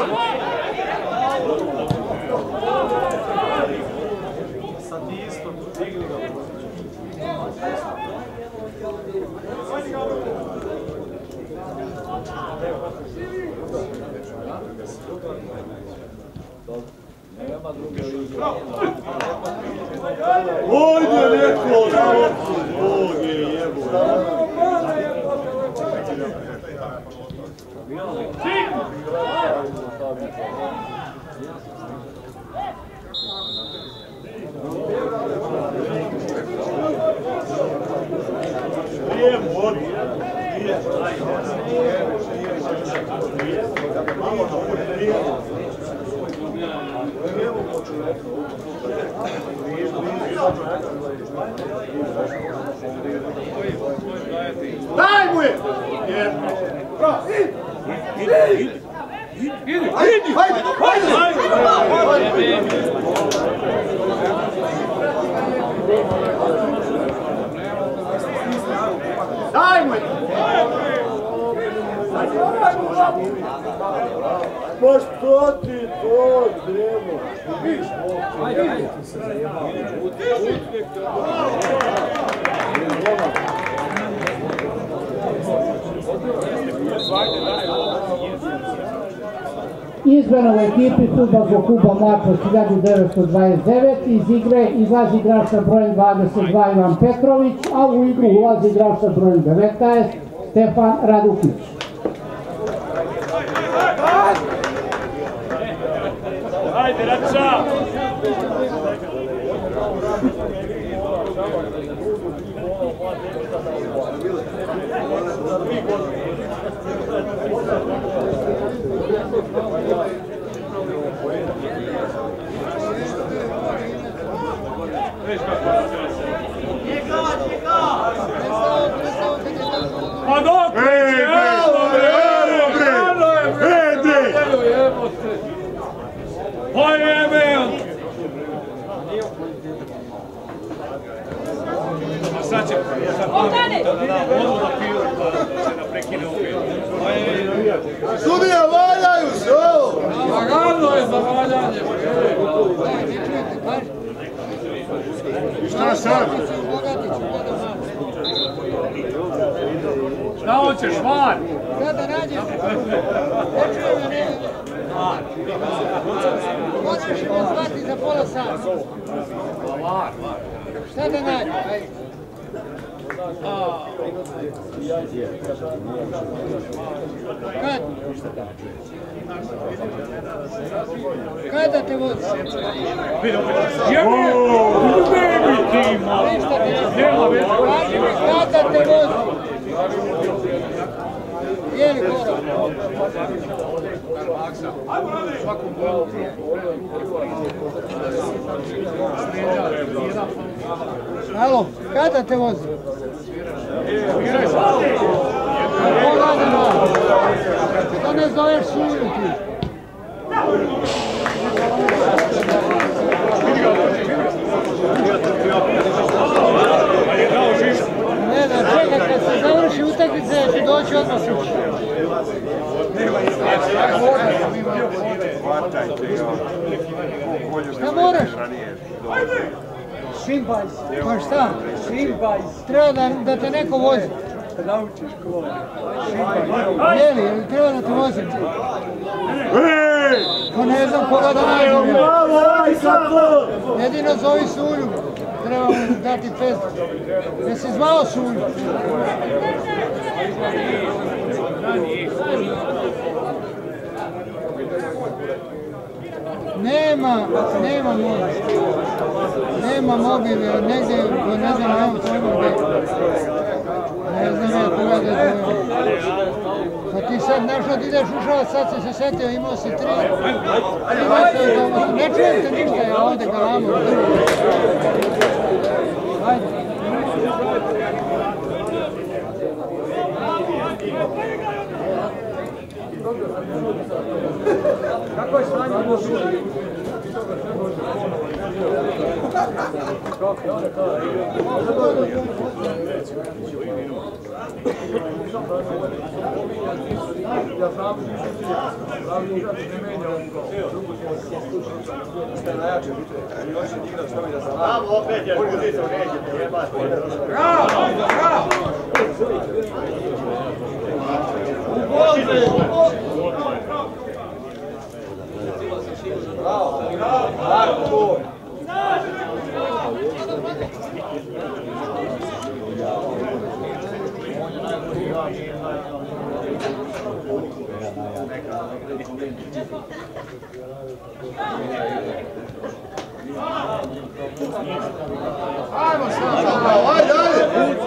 Sad ti isto, digli ga. Ojde neko, Boge jebo. Daj mu je! Idi! Daj mu je! Pa što ti to treba? Izmena u ekipi fudbalskog kluba Mačva 1929, iz igre izlazi igrač sa brojem 22 Ivan Petrović, a u igru ulazi igrač sa brojem 19 Stefan Radukić. Ajde, Rača! Pa dok! Ej, bravo, bravo! sad će ono da piju, da prekine opet. Sudija, valjaju se ovo! Lagano je za valjanje. I šta sad? Šta hoćeš, van? Sada nađeš. Počujem me ne. Možeš me zvati za pola sata. Šta da nađeš? Kad? Kada te vozi? Kaži mi kada te vozi? Je li korak? Alo, kada te vozi? Pogledaj malo. Što ne zoveš Sulju ti? Ne da, čekaj, kad se završi utakmica, će doći odmah suči. Šta moraš? Šimpajs. Pa šta? Šimpajs. Treba da te neko vozi. Naučiš ko. Šimpajs. Jeli, jel treba da te vozim? Pa ne znam koga da nađem. Jedino zovi Sulju. Treba mu dati pest. Jesi zvao Sulju? Nema mobile, negdje, ne znam, nemam pojma gdje. Ne znam ja koga da zovem. Pa ti sad našao da ideš ušao, sad si se setio, imao si 3. Ne čujem te ništa, ja ovdje galamu. Ajde. Kako je stanje u Sulju? Bravo, opet je uzica u neđe, jebati. Bravo, bravo! Bravo! Ajmo sad, ajde, ajde!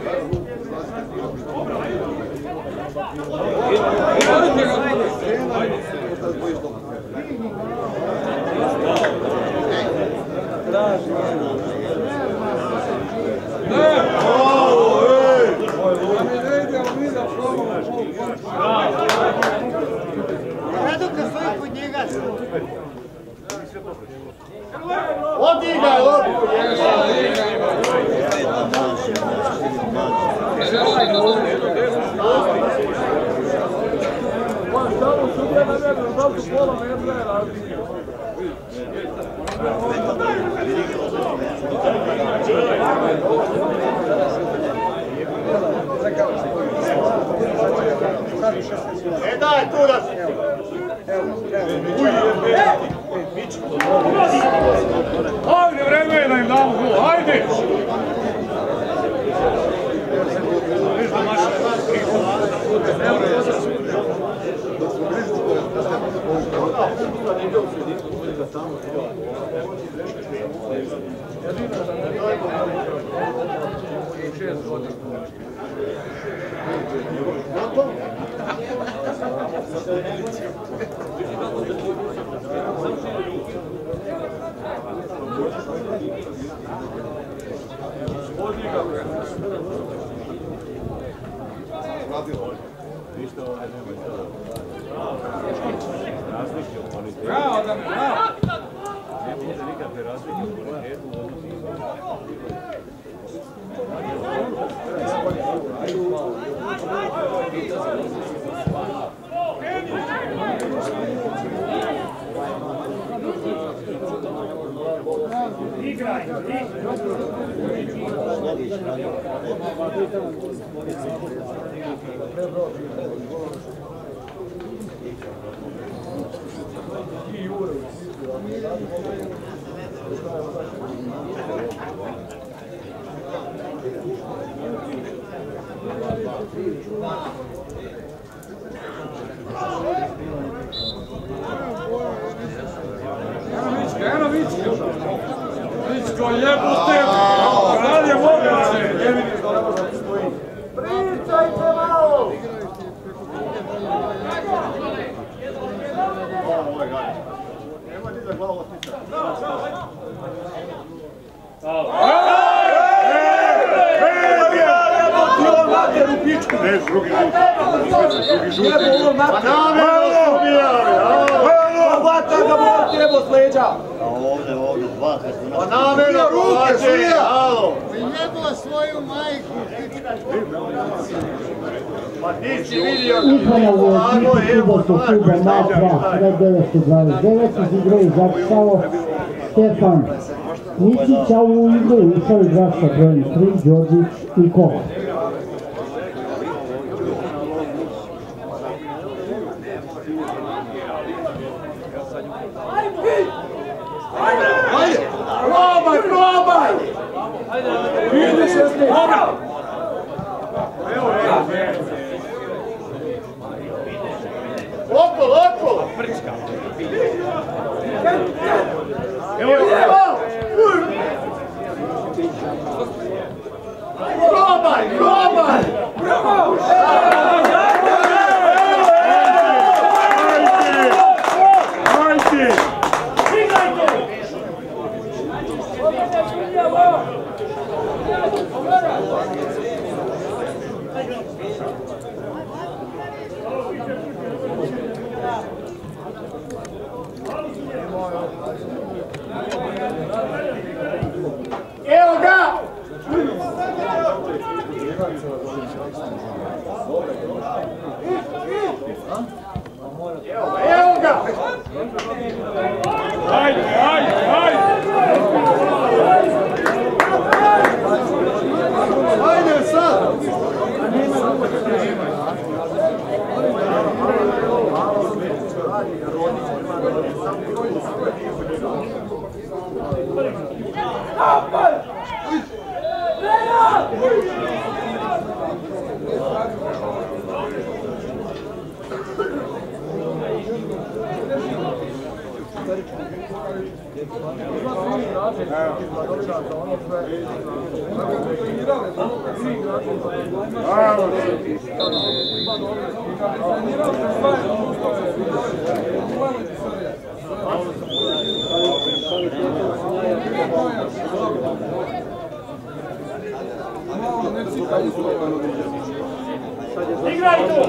Raduka stoji kod njega. Odigaj, e daj tu da se... Ajde, vreme je da im damo gol, ajde! Bravo, da mi, bravo! Ne bude nikakve razlike u kvalitetu u odnosu. Eno Vičko, lijepo tebi! Radi je moguće! Ne vidiš da ne može da stoji. Pričajte malo! Nema ti za glavu stica. Ne, drugi žuti. Pa namjerno su ubijali. Hvata ga mora tijebo s leđa. Ovdje, dva kad smo Pa namjerno povlače. Halo. Jebo svoju majku. Pa ti si vidio. Izmjena u ekipu fudbalskog kluba Matra Red 929 izigraju zapisao Stefan Ničić, a u igru išao igrač sa brojem 3 Đorđić i Kovač. Ajde! Probaj! Vidi se s njim! Loko! Evo je! Probaj! Evo ga! Evo ga! Ajde! Ajde sad! Igraj tu!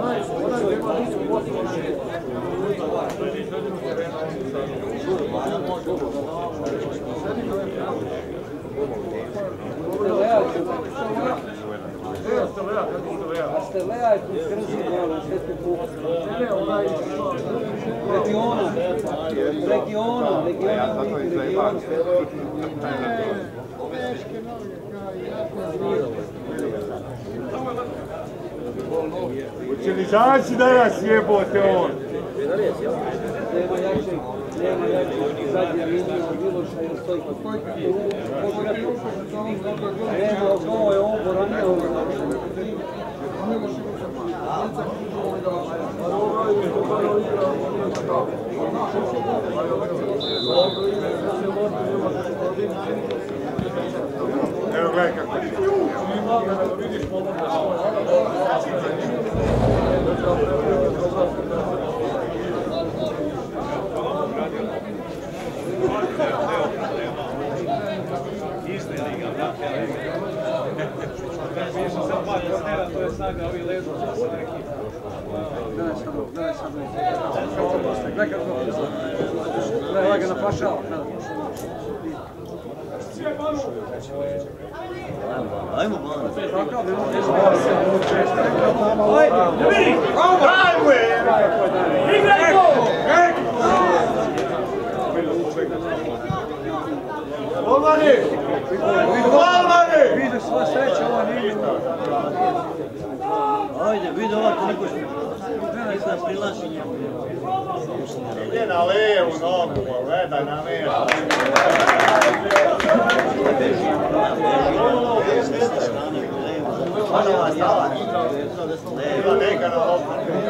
Učeničaci danas jebote on. Nema jačeg zadnje linije od Miloša ili Stojka. Nema, ovo je on poranio. Evo gledaj kako je. To je snaga ovih ležu. Gledaj sad. Gledaj kako. Gledaj ga napašava. Ajmo, Bana. Igraj to! Golmani! Golmani! Vidi sva sreća, ova nije. Ajde, vidi ovako neko što nisam prilašenje. Ide na lijevu nogu, gledaj na mjesto. Lijeva neka na lopu.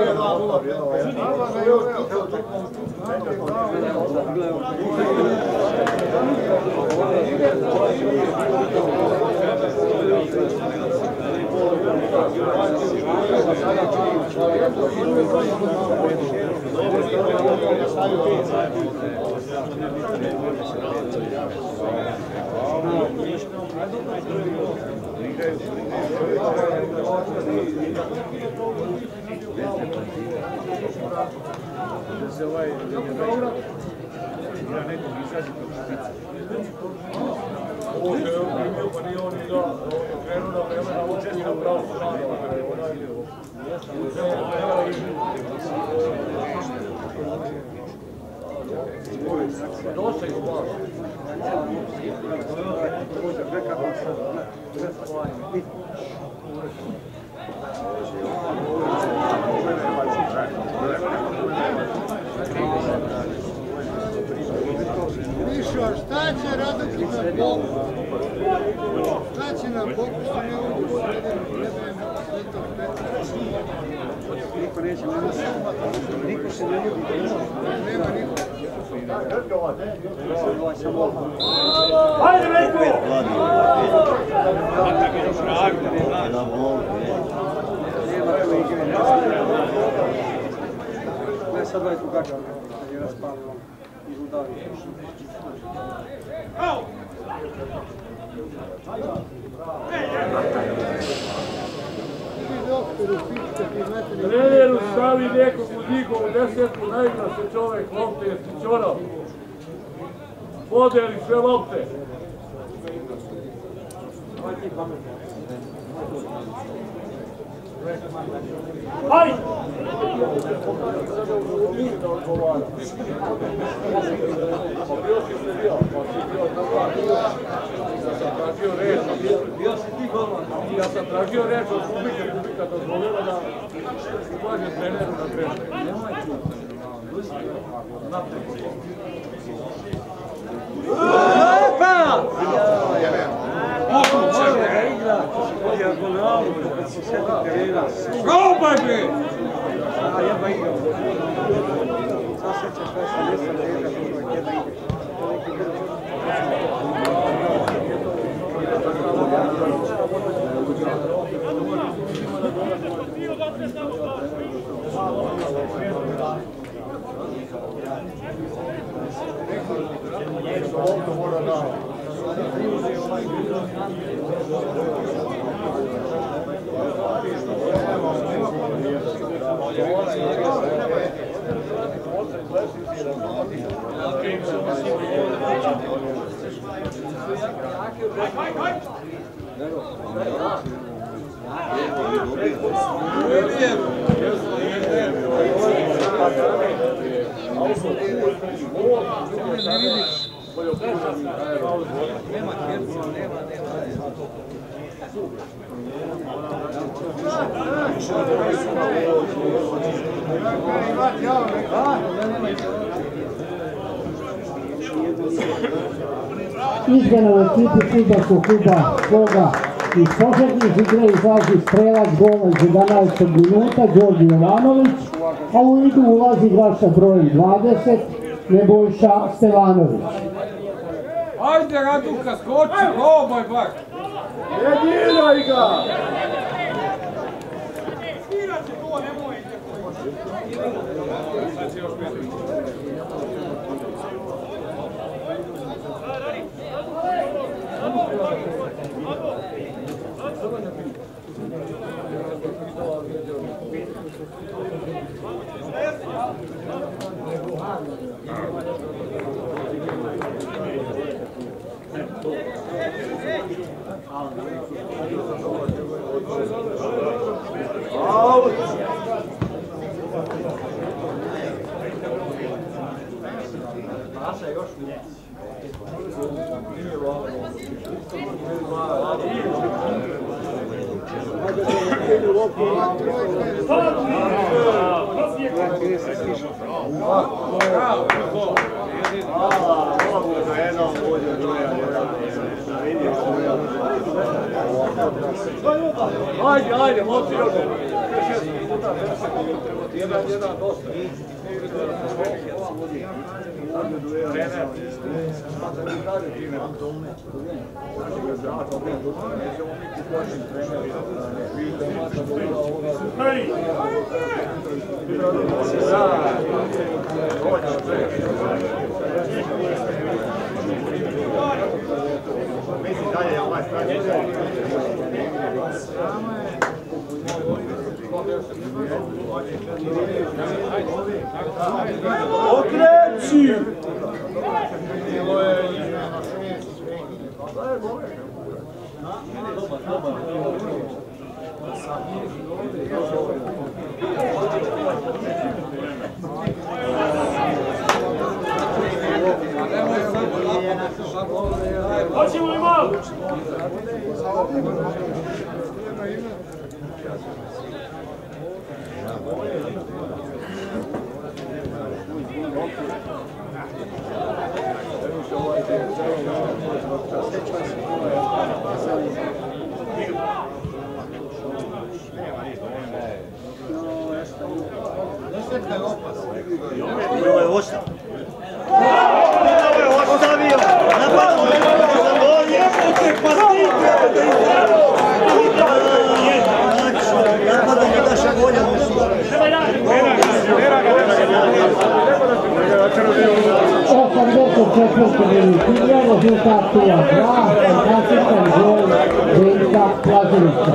Da se ovaj igra nekog izađe kod špica. Ovo je primio, pa nije on i da krenuo da vreme na učenje na pravu stranu. Dosta ih baš. Mišo, šta će raditi na boku? Šta će na boku što ne uđu u sredinu? Niko neće nanositi. Niko se ne ljubi. Nema niko. Hajde, Veljko! Ne, sad ovaj tu gađa, kad je raspavio iz udavio. Treneru stavi nekog u njihovu desetku, naigra se čovek, lopte je stičorao. Podeli sve lopte. Hajde! Ja sam tražio reč od publika dozvolila da uvaže treneru na trener. Opa! Moguće da igra dijagonalu, kad se seti terena. Probaj bre! A jeba igra. Sad sećaš kada sam desna terena, dobro je jedna igra. Nema kerca, nema. Izmjena u ekipi fudbalskog kluba Sloga iz Požege igra izlazi strelac gola iz 11. minuta Đorđe Jovanović, a u igru ulazi igrač sa brojem 20 Nebojša Stevanović. Ajde Raduka, skoči, probaj bar! Jedinaj ga! Ajde, ajde, moci još. Jedan dosta. Okreći! Hoćemo li malo? Ovo je ostao. Ovo je ostavio. Napadno me sam bolje. Napadno me daša bolja. 84. minut igre, rezultat 3:2, fantastičan gol Željka Plaževića.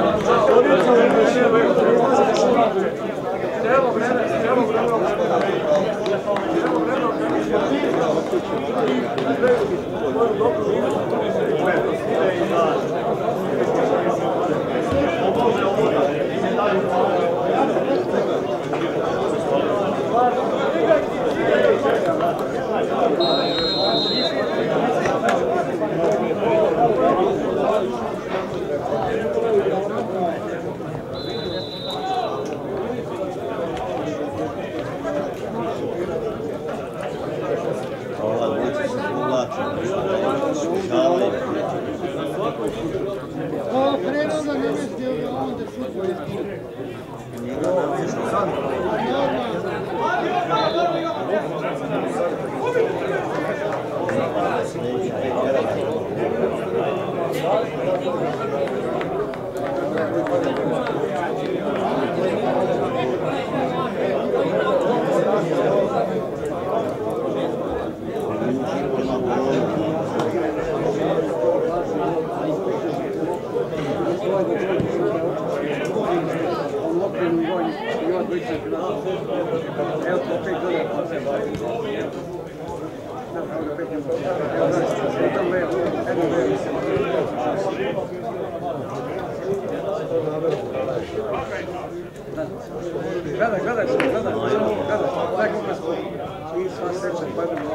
Gledaj, neko me smo i sva sreća pademo.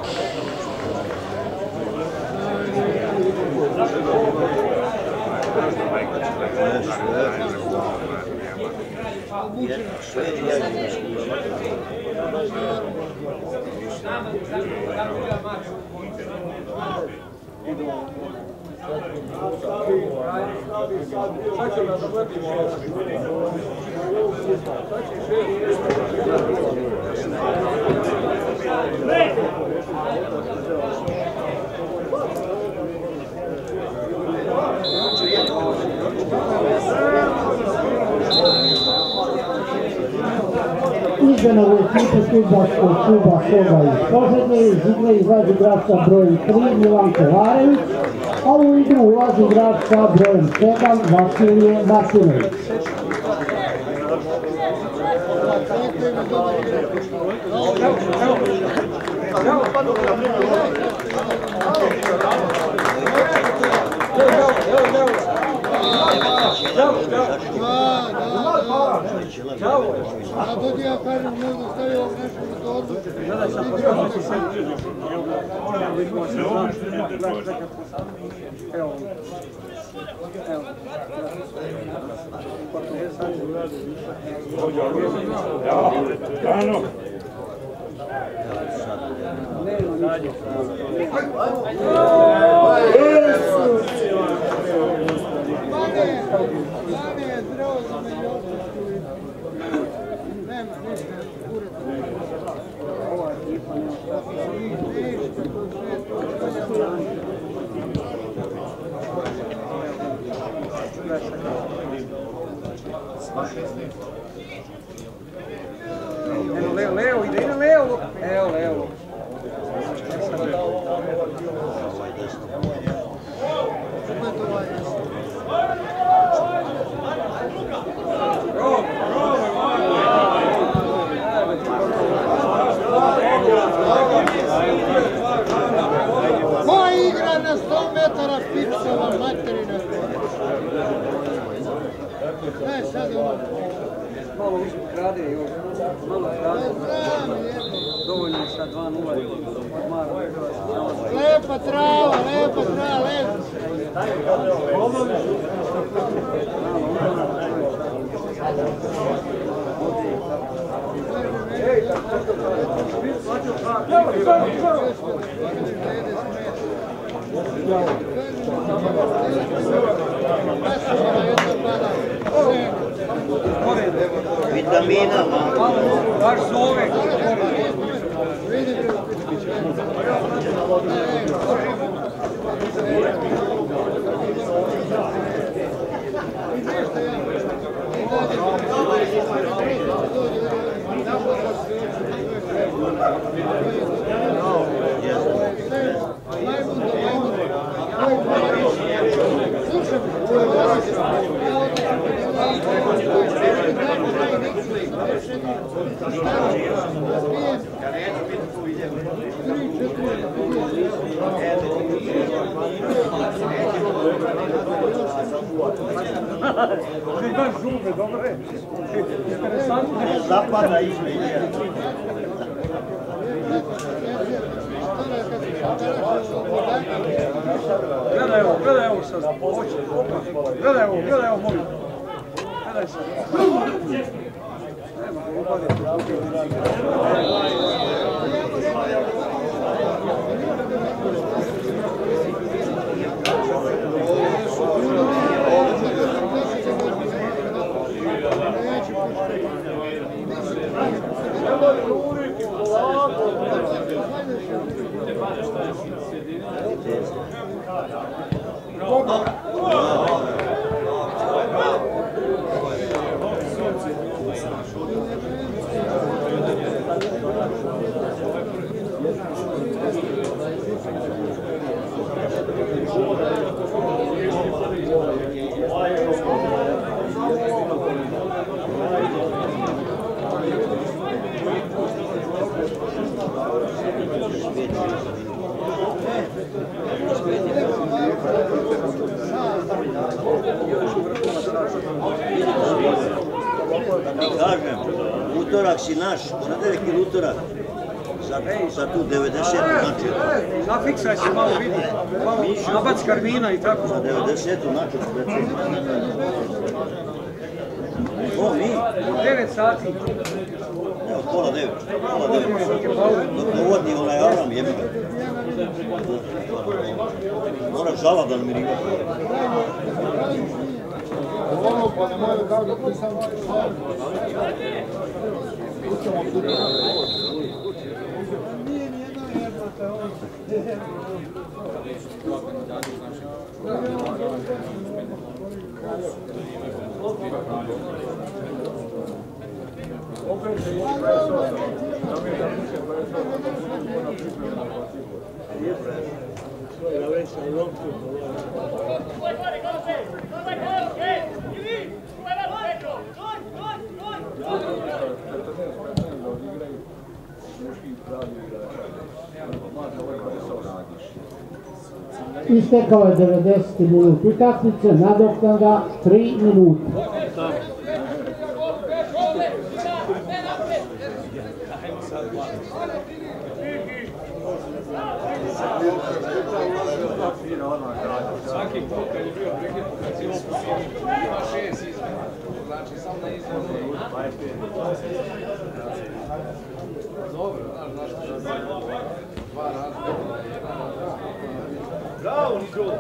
Izmjena u ekipu fudbalskog kluba Soga iz Požege, iz igre izlazi igrač sa brojem 3 Milan Kovarević, a u igru ulazi igrač sa brojem 7 Vasilije Vasilović. Evo, A dok ja kažem, možda stavio ovog nešto u to odluče. Gledaj sad, postavljati se. Evo, vidimo se, znaš, evo. Evo. Ano. Mane je zdravo za meni opušću. Nema ništa, ured. Ova ekipa nema šta. Ništa, konkretno. Leo, ide Leo. Evo, Leo. Ko igra na 100 metara piksela materina? Daj sad ovo. Malo krade i ovo. Malo krade. Dovoljno je sad 2-0. Lepa trava, lepa trava, lepa. Vitamina, baš zove. Imaš zube, dobre. Interesantno. zapada izmeđa. Gledaj ovo sad. Gledaj ovo, molim. Gledaj sad. Nema, Kažem, utorak si naš, ponedeljak ili utorak, za tu 90 znači. Zafiksaj se malo vidi, malo nabac karmina i tako. Za 90 znači. O, mi? 9 sati. Evo, pola 9. Dok uvodni onaj alarm jebe ga. Moraš žala da namirivati. Ovo pa ne mogu kao da ti sam... Nije nijedno jebate ovo. Opet se je 28. Nam je da više 28. Istekao je 90. minut utakmice, nadoknada 3 minuta. Svaki put kad je bio prekid pokazivao ima 6 izmena, znači sam na izmenu. Dobro, znaš što je dva razloga. Bravo, Niko!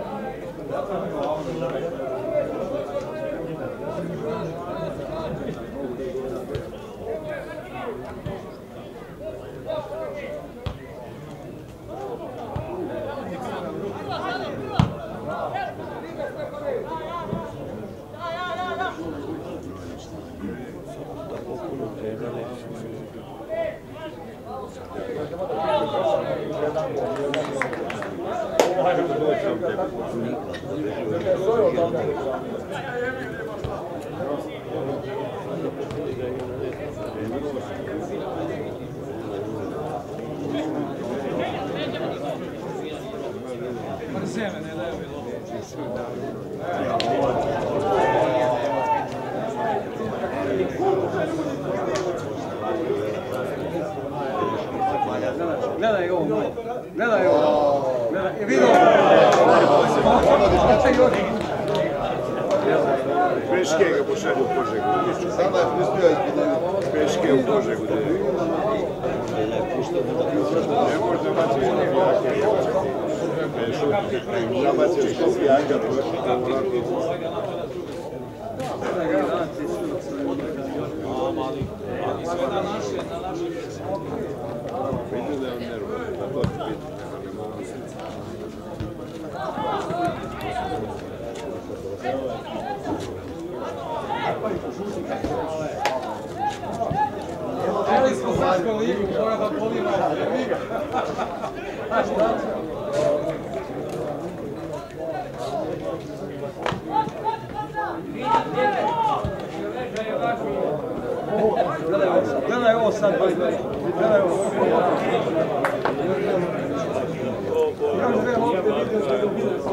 Gledaj ovo, gledaj ovo, vidi Peške ga pošalju u Požegu. Sada je prispio ispod Peške u Požegu. Ne možda baciš škopijake. Zabaciš škopijaka. Sve na naše Vidim da je on nervovan, da to će biti. Htjeli smo Srpsku ligu, mora da polima liga. Gledaj ovo sad, gledaj ovo. Još dve lopte vidio da ga bile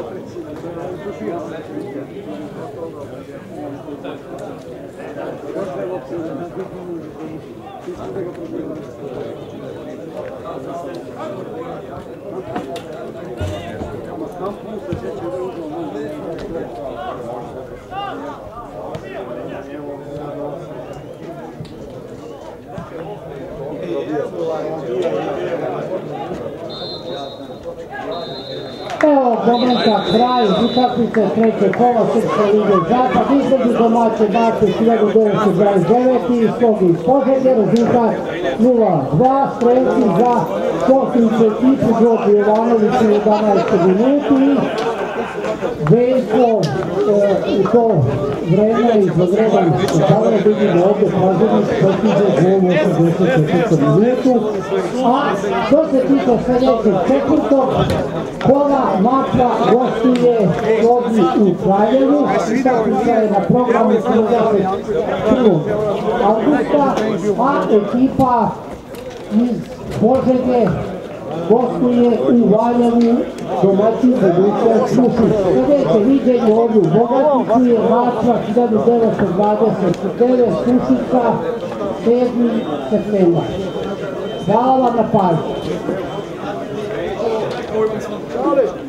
Evo momenta kraj utakmice treće kola Srpske lige Zapad između domaće Bačke 1929 i Slogi iz Požege, rezultat 0-2, strelci za Kostriću ekipu Đorđe Jovanović u 11. minuti. Veljko u to vreme iz Zagreban Zavara vidimo ovdje Praženić postiže gol u 84. minutu. A što se tiče sljedećeg četvrtog kola mača gostuje Slogi u Kraljevu. Utakmica je na programu 31. augusta, a ekipa iz Požege gostuje u Valjevu domaćin Budućnost Slušić. Sljedeće viđenje ovdje u Bogatiću je mača 1929 Slušica 7. septembar. Hvala vam na pažnju.